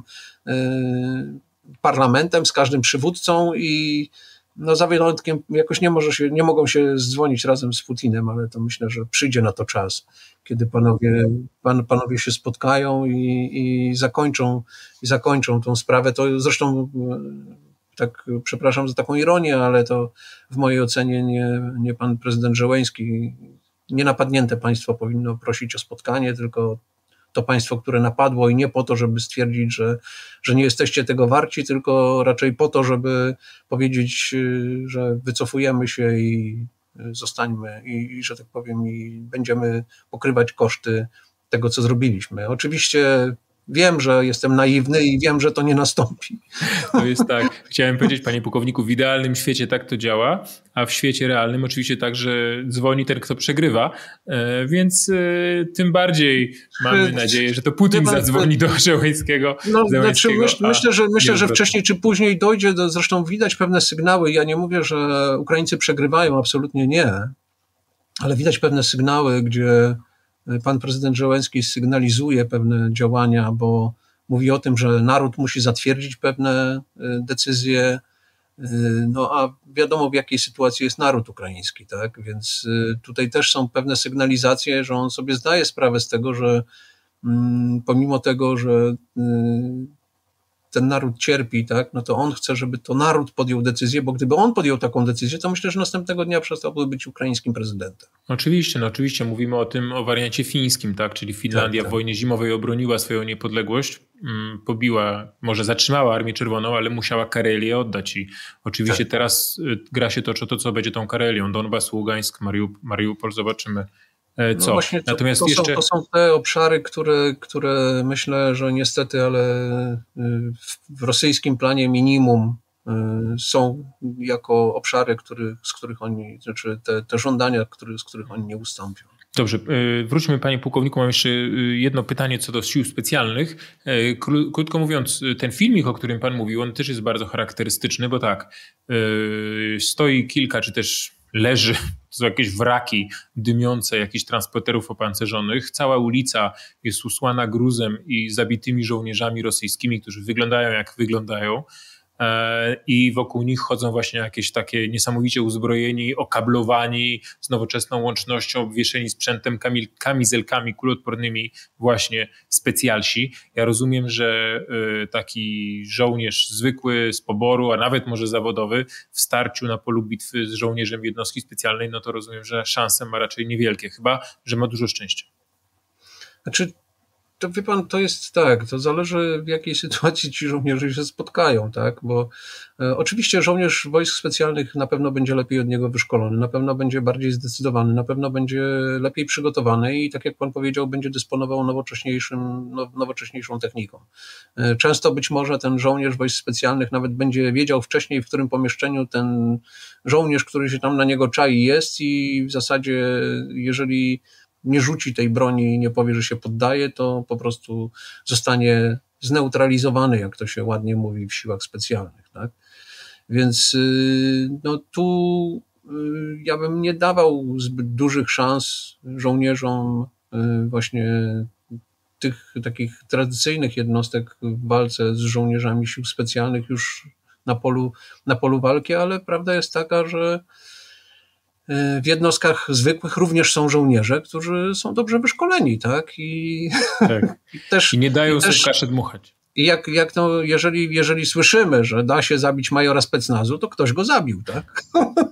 parlamentem, z każdym przywódcą i no za wyjątkiem jakoś nie może się, nie mogą się zdzwonić razem z Putinem, ale to myślę, że przyjdzie na to czas, kiedy panowie, pan, panowie się spotkają i, i zakończą, i zakończą tą sprawę. To zresztą tak, przepraszam za taką ironię, ale to w mojej ocenie nie, nie pan prezydent Żeleński, nie napadnięte państwo powinno prosić o spotkanie, tylko to państwo, które napadło i nie po to, żeby stwierdzić, że, że nie jesteście tego warci, tylko raczej po to, żeby powiedzieć, że wycofujemy się i zostańmy i, i że tak powiem, i będziemy pokrywać koszty tego, co zrobiliśmy. Oczywiście wiem, że jestem naiwny i wiem, że to nie nastąpi. To jest tak. Chciałem powiedzieć, panie pułkowniku, w idealnym świecie tak to działa, a w świecie realnym oczywiście tak, że dzwoni ten, kto przegrywa, więc tym bardziej mamy nadzieję, że to Putin zadzwoni do Żeleńskiego. No, znaczy myśl, myślę, że, myślę, że wcześniej czy później dojdzie do, zresztą widać pewne sygnały. Ja nie mówię, że Ukraińcy przegrywają, absolutnie nie, ale widać pewne sygnały, gdzie pan prezydent Żeleński sygnalizuje pewne działania, bo mówi o tym, że naród musi zatwierdzić pewne decyzje, no a wiadomo, w jakiej sytuacji jest naród ukraiński, tak? Więc tutaj też są pewne sygnalizacje, że on sobie zdaje sprawę z tego, że pomimo tego, że ten naród cierpi, tak, no to on chce, żeby to naród podjął decyzję, bo gdyby on podjął taką decyzję, to myślę, że następnego dnia przestałby być ukraińskim prezydentem. Oczywiście, no oczywiście mówimy o tym, o wariancie fińskim, tak, czyli Finlandia tak, tak. w wojnie zimowej obroniła swoją niepodległość, pobiła, może zatrzymała Armię Czerwoną, ale musiała Karelię oddać i oczywiście tak. teraz gra się toczy to, co będzie tą Karelią, Donbas, Ługańsk, Mariupol, zobaczymy, Co? No właśnie, to, Natomiast to, jeszcze... są, to są te obszary, które, które myślę, że niestety, ale w, w rosyjskim planie minimum są jako obszary, który, z których oni, znaczy te, te żądania, który, z których oni nie ustąpią. Dobrze, wróćmy panie pułkowniku, mam jeszcze jedno pytanie co do sił specjalnych. Krótko mówiąc, ten filmik, o którym pan mówił, on też jest bardzo charakterystyczny, bo tak, stoi kilka, czy też leży, to są jakieś wraki dymiące jakichś transporterów opancerzonych. Cała ulica jest usłana gruzem i zabitymi żołnierzami rosyjskimi, którzy wyglądają jak wyglądają. I wokół nich chodzą właśnie jakieś takie niesamowicie uzbrojeni, okablowani, z nowoczesną łącznością, obwieszeni sprzętem, kamizelkami kuloodpornymi właśnie specjalsi. Ja rozumiem, że taki żołnierz zwykły z poboru, a nawet może zawodowy w starciu na polu bitwy z żołnierzem jednostki specjalnej, no to rozumiem, że szanse ma raczej niewielkie, chyba że ma dużo szczęścia. Znaczy, to wie pan, to jest tak, to zależy w jakiej sytuacji ci żołnierze się spotkają, tak, bo e, oczywiście żołnierz wojsk specjalnych na pewno będzie lepiej od niego wyszkolony, na pewno będzie bardziej zdecydowany, na pewno będzie lepiej przygotowany i tak jak pan powiedział, będzie dysponował nowocześniejszym, now, nowocześniejszą techniką. E, często być może ten żołnierz wojsk specjalnych nawet będzie wiedział wcześniej, w którym pomieszczeniu ten żołnierz, który się tam na niego czai jest i w zasadzie jeżeli nie rzuci tej broni i nie powie, że się poddaje, to po prostu zostanie zneutralizowany, jak to się ładnie mówi w siłach specjalnych, tak? Więc no tu ja bym nie dawał zbyt dużych szans żołnierzom właśnie tych takich tradycyjnych jednostek w walce z żołnierzami sił specjalnych już na polu, na polu walki, ale prawda jest taka, że w jednostkach zwykłych również są żołnierze, którzy są dobrze wyszkoleni, tak? I, tak. i też, I nie dają i sobie też, w kaszę dmuchać. I jak, jak to, jeżeli, jeżeli słyszymy, że da się zabić majora specnazu, to ktoś go zabił, tak?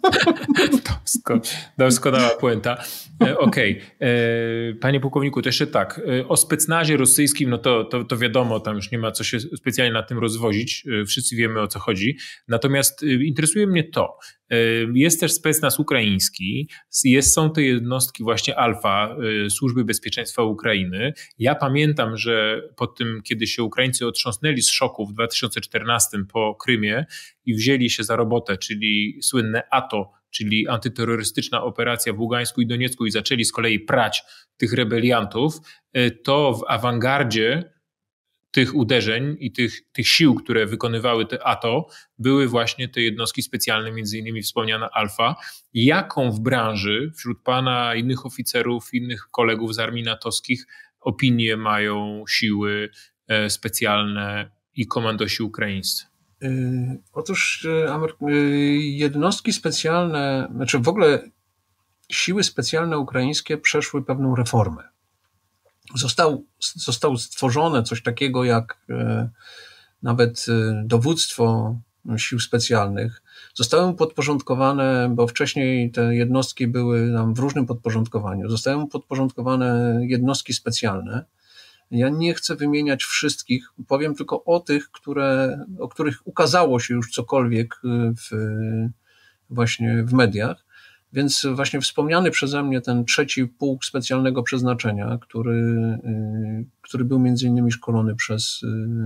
Doskonała puenta. Okej. Okay. Panie pułkowniku, to jeszcze tak. O specnazie rosyjskim, no to, to, to wiadomo, tam już nie ma co się specjalnie nad tym rozwozić. Wszyscy wiemy, o co chodzi. Natomiast interesuje mnie to. Jest też specnaz ukraiński, jest, są te jednostki właśnie Alfa, Służby Bezpieczeństwa Ukrainy. Ja pamiętam, że po tym, kiedy się Ukraińcy otrząsnęli z szoku w dwa tysiące czternastym po Krymie i wzięli się za robotę, czyli słynne A T O, czyli antyterrorystyczna operacja w Ługańsku i Doniecku i zaczęli z kolei prać tych rebeliantów, to w awangardzie tych uderzeń i tych, tych sił, które wykonywały te A T O, były właśnie te jednostki specjalne, między innymi wspomniana Alfa. Jaką w branży, wśród pana, innych oficerów, innych kolegów z armii natowskich opinie mają siły specjalne i komandosi ukraińscy? Yy, otóż yy, jednostki specjalne, znaczy w ogóle siły specjalne ukraińskie przeszły pewną reformę. Został, zostało stworzone coś takiego jak e, nawet dowództwo sił specjalnych. Zostały podporządkowane, bo wcześniej te jednostki były tam w różnym podporządkowaniu, zostały podporządkowane jednostki specjalne. Ja nie chcę wymieniać wszystkich, powiem tylko o tych, które, o których ukazało się już cokolwiek w, właśnie w mediach. Więc właśnie wspomniany przeze mnie ten trzeci pułk specjalnego przeznaczenia, który, który był między innymi szkolony przez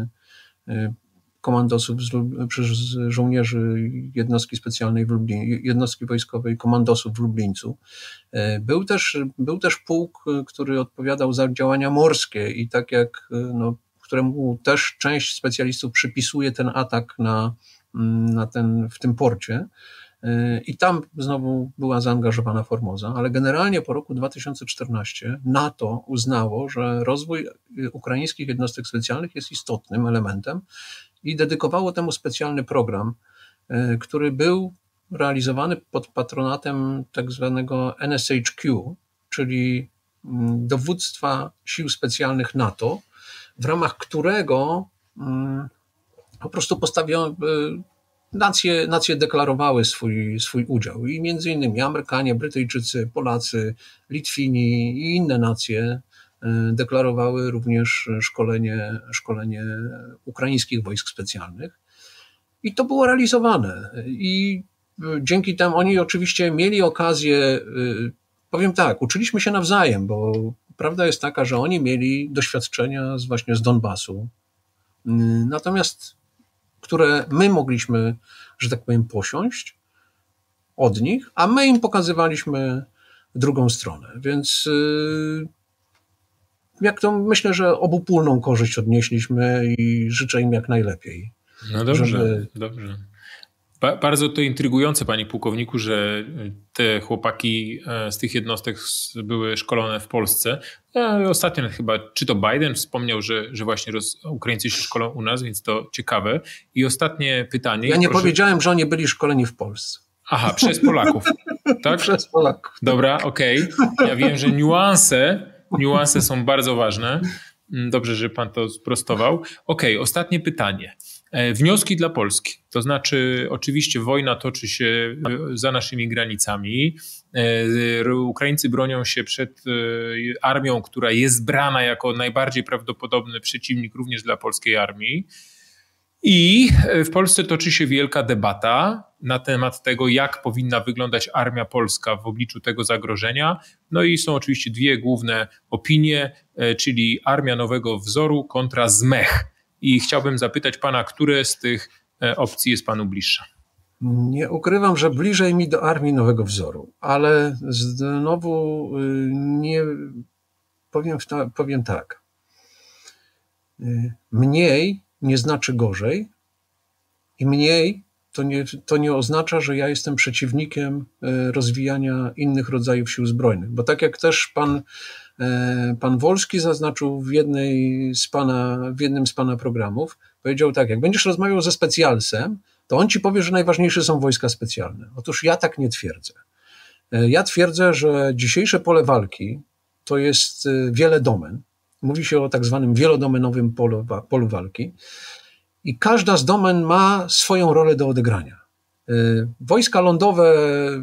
komandosów, przez żołnierzy jednostki specjalnej w Lublinie, jednostki wojskowej komandosów w Lublińcu. Był też, był też pułk, który odpowiadał za działania morskie i tak jak, no, któremu też część specjalistów przypisuje ten atak na, na ten, w tym porcie. I tam znowu była zaangażowana Formosa, ale generalnie po roku dwa tysiące czternastym NATO uznało, że rozwój ukraińskich jednostek specjalnych jest istotnym elementem i dedykowało temu specjalny program, który był realizowany pod patronatem tak zwanego N S H Q, czyli dowództwa sił specjalnych NATO, w ramach którego po prostu postawiono Nacje, nacje deklarowały swój, swój udział i między innymi Amerykanie, Brytyjczycy, Polacy, Litwini i inne nacje deklarowały również szkolenie, szkolenie ukraińskich wojsk specjalnych i to było realizowane i dzięki temu oni oczywiście mieli okazję powiem tak, uczyliśmy się nawzajem, bo prawda jest taka, że oni mieli doświadczenia z, właśnie z Donbasu, natomiast które my mogliśmy, że tak powiem, posiąść od nich, a my im pokazywaliśmy drugą stronę. Więc jak to myślę, że obopólną korzyść odnieśliśmy i życzę im jak najlepiej. No dobrze, żeby... dobrze. Ba- bardzo to intrygujące, panie pułkowniku, że te chłopaki z tych jednostek były szkolone w Polsce. Ja ostatnio chyba, czy to Biden wspomniał, że, że właśnie Ros- Ukraińcy się szkolą u nas, więc to ciekawe. I ostatnie pytanie. Ja nie proszę... powiedziałem, że oni byli szkoleni w Polsce. Aha, przez Polaków, tak? Przez Polaków. Dobra, okej. Okay. Ja wiem, że niuanse, niuanse są bardzo ważne. Dobrze, że pan to sprostował. Okej, okay, ostatnie pytanie. Wnioski dla Polski. To znaczy, oczywiście wojna toczy się za naszymi granicami. Ukraińcy bronią się przed armią, która jest brana jako najbardziej prawdopodobny przeciwnik również dla polskiej armii. I w Polsce toczy się wielka debata na temat tego, jak powinna wyglądać armia polska w obliczu tego zagrożenia. No i są oczywiście dwie główne opinie, czyli armia nowego wzoru kontra zmech. I chciałbym zapytać pana, które z tych opcji jest panu bliższa? Nie ukrywam, że bliżej mi do armii nowego wzoru, ale znowu nie powiem, powiem tak. Mniej nie znaczy gorzej i mniej to nie, to nie oznacza, że ja jestem przeciwnikiem rozwijania innych rodzajów sił zbrojnych, bo tak jak też pan, pan Wolski zaznaczył w, jednej z pana, w jednym z pana programów, powiedział tak, jak będziesz rozmawiał ze specjalsem, to on ci powie, że najważniejsze są wojska specjalne. Otóż ja tak nie twierdzę. Ja twierdzę, że dzisiejsze pole walki to jest wiele domen. Mówi się o tak zwanym wielodomenowym polu, polu walki i każda z domen ma swoją rolę do odegrania. Wojska lądowe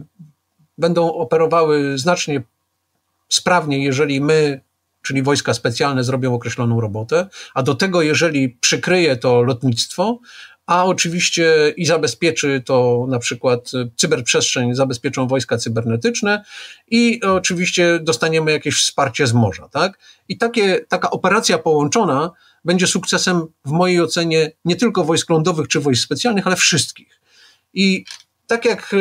będą operowały znacznie sprawniej, jeżeli my, czyli wojska specjalne, zrobią określoną robotę, a do tego, jeżeli przykryje to lotnictwo, a oczywiście i zabezpieczy to na przykład cyberprzestrzeń, zabezpieczą wojska cybernetyczne i oczywiście dostaniemy jakieś wsparcie z morza, tak? I takie, taka operacja połączona będzie sukcesem w mojej ocenie nie tylko wojsk lądowych czy wojsk specjalnych, ale wszystkich. I tak jak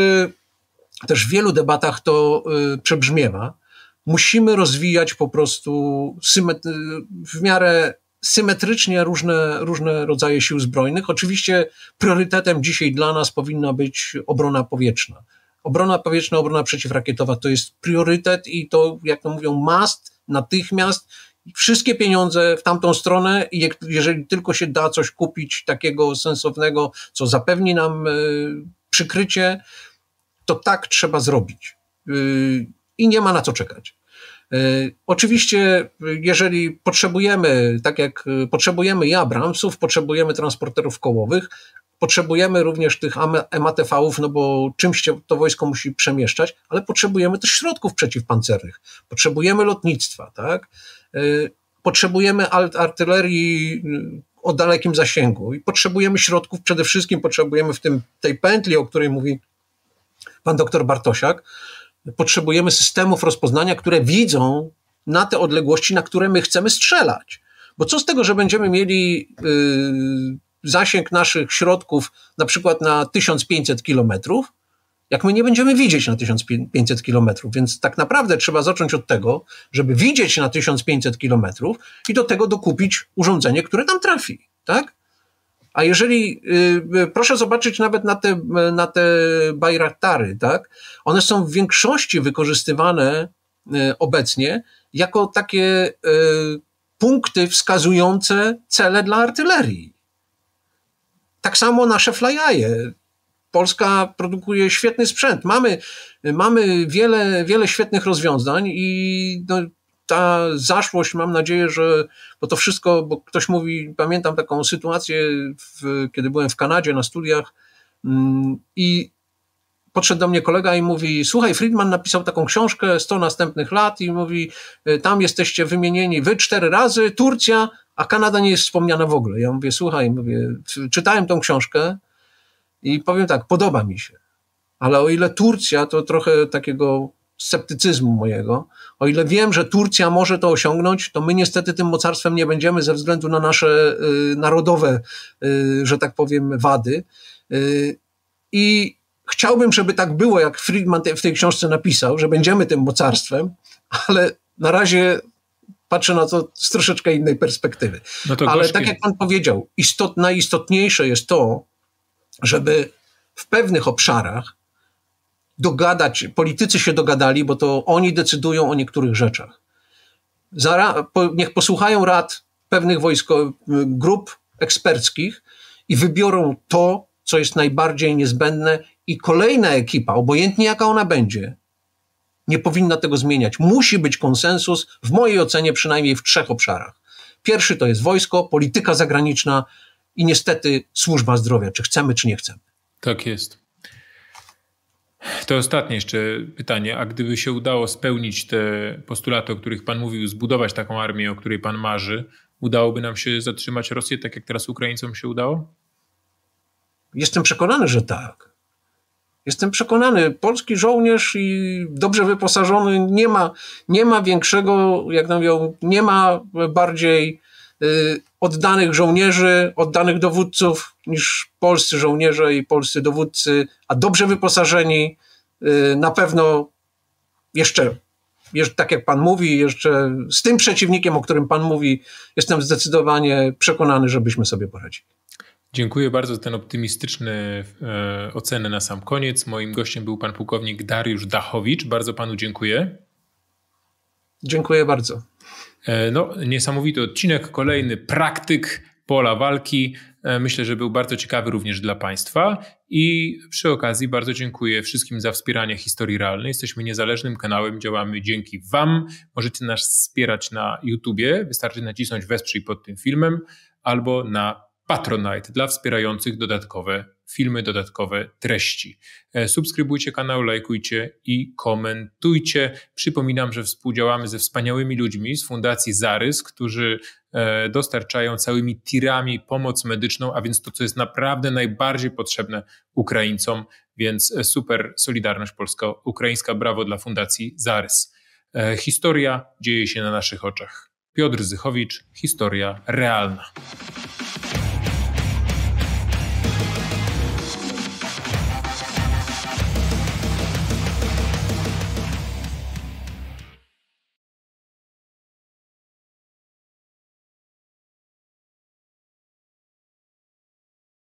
też w wielu debatach to przebrzmiewa, musimy rozwijać po prostu w miarę symetrycznie różne, różne rodzaje sił zbrojnych. Oczywiście priorytetem dzisiaj dla nas powinna być obrona powietrzna. Obrona powietrzna, obrona przeciwrakietowa to jest priorytet i to, jak to mówią, must, natychmiast. Wszystkie pieniądze w tamtą stronę i jeżeli tylko się da coś kupić takiego sensownego, co zapewni nam przykrycie, to tak trzeba zrobić. I nie ma na co czekać. Oczywiście, jeżeli potrzebujemy, tak jak potrzebujemy i Abramsów, potrzebujemy transporterów kołowych, potrzebujemy również tych M A T V-ów, no bo czymś się to wojsko musi przemieszczać, ale potrzebujemy też środków przeciwpancernych, potrzebujemy lotnictwa, tak? Potrzebujemy artylerii o dalekim zasięgu i potrzebujemy środków, przede wszystkim potrzebujemy w tym, tej pętli, o której mówi pan doktor Bartosiak, potrzebujemy systemów rozpoznania, które widzą na te odległości, na które my chcemy strzelać. Bo co z tego, że będziemy mieli yy, zasięg naszych środków na przykład na tysiąc pięćset kilometrów, jak my nie będziemy widzieć na tysiąc pięćset kilometrów. Więc tak naprawdę trzeba zacząć od tego, żeby widzieć na tysiąc pięćset kilometrów i do tego dokupić urządzenie, które tam trafi, tak? A jeżeli, yy, proszę zobaczyć nawet na te, na te Bayraktary, tak? One są w większości wykorzystywane yy, obecnie jako takie yy, punkty wskazujące cele dla artylerii. Tak samo nasze Fly-Eye'e. Polska produkuje świetny sprzęt. Mamy, mamy wiele, wiele świetnych rozwiązań i no, ta zaszłość, mam nadzieję, że, bo to wszystko, bo ktoś mówi, pamiętam taką sytuację, w, kiedy byłem w Kanadzie na studiach mm, i podszedł do mnie kolega i mówi, słuchaj, Friedman napisał taką książkę sto następnych lat i mówi, tam jesteście wymienieni wy cztery razy, Turcja, a Kanada nie jest wspomniana w ogóle. Ja mówię, słuchaj, mówię, czytałem tą książkę i powiem tak, podoba mi się, ale o ile Turcja to trochę takiego sceptycyzmu mojego. O ile wiem, że Turcja może to osiągnąć, to my niestety tym mocarstwem nie będziemy ze względu na nasze y, narodowe, y, że tak powiem, wady. Y, I chciałbym, żeby tak było, jak Friedman te, w tej książce napisał, że będziemy tym mocarstwem, ale na razie patrzę na to z troszeczkę innej perspektywy. No ale gorzkie. Tak jak pan powiedział, istot, najistotniejsze jest to, żeby w pewnych obszarach dogadać, politycy się dogadali, bo to oni decydują o niektórych rzeczach. Zara, po, niech posłuchają rad pewnych wojsko, grup eksperckich i wybiorą to, co jest najbardziej niezbędne i kolejna ekipa, obojętnie jaka ona będzie, nie powinna tego zmieniać. Musi być konsensus, w mojej ocenie przynajmniej w trzech obszarach. Pierwszy to jest wojsko, polityka zagraniczna i niestety służba zdrowia, czy chcemy, czy nie chcemy. Tak jest. To ostatnie jeszcze pytanie. A gdyby się udało spełnić te postulaty, o których pan mówił, zbudować taką armię, o której pan marzy, udałoby nam się zatrzymać Rosję, tak jak teraz Ukraińcom się udało? Jestem przekonany, że tak. Jestem przekonany, polski żołnierz i dobrze wyposażony nie ma, nie ma większego, jak mówią, nie ma bardziej y, oddanych żołnierzy, oddanych dowódców niż polscy żołnierze i polscy dowódcy, a dobrze wyposażeni y, na pewno jeszcze, jeszcze, tak jak pan mówi, jeszcze z tym przeciwnikiem, o którym pan mówi, jestem zdecydowanie przekonany, żebyśmy sobie poradzili. Dziękuję bardzo za ten optymistyczny e, ocenę na sam koniec. Moim gościem był pan pułkownik Dariusz Dachowicz. Bardzo panu dziękuję. Dziękuję bardzo. E, no, niesamowity odcinek, kolejny praktyk pola walki. E, myślę, że był bardzo ciekawy również dla państwa i przy okazji bardzo dziękuję wszystkim za wspieranie Historii Realnej. Jesteśmy niezależnym kanałem, działamy dzięki wam. Możecie nas wspierać na YouTubie, wystarczy nacisnąć wesprzyj pod tym filmem albo na Patronite dla wspierających dodatkowe filmy, dodatkowe treści. Subskrybujcie kanał, lajkujcie i komentujcie. Przypominam, że współdziałamy ze wspaniałymi ludźmi z Fundacji Zarys, którzy dostarczają całymi tirami pomoc medyczną, a więc to, co jest naprawdę najbardziej potrzebne Ukraińcom, więc super solidarność polsko-ukraińska. Brawo dla Fundacji Zarys. Historia dzieje się na naszych oczach. Piotr Zychowicz, Historia Realna.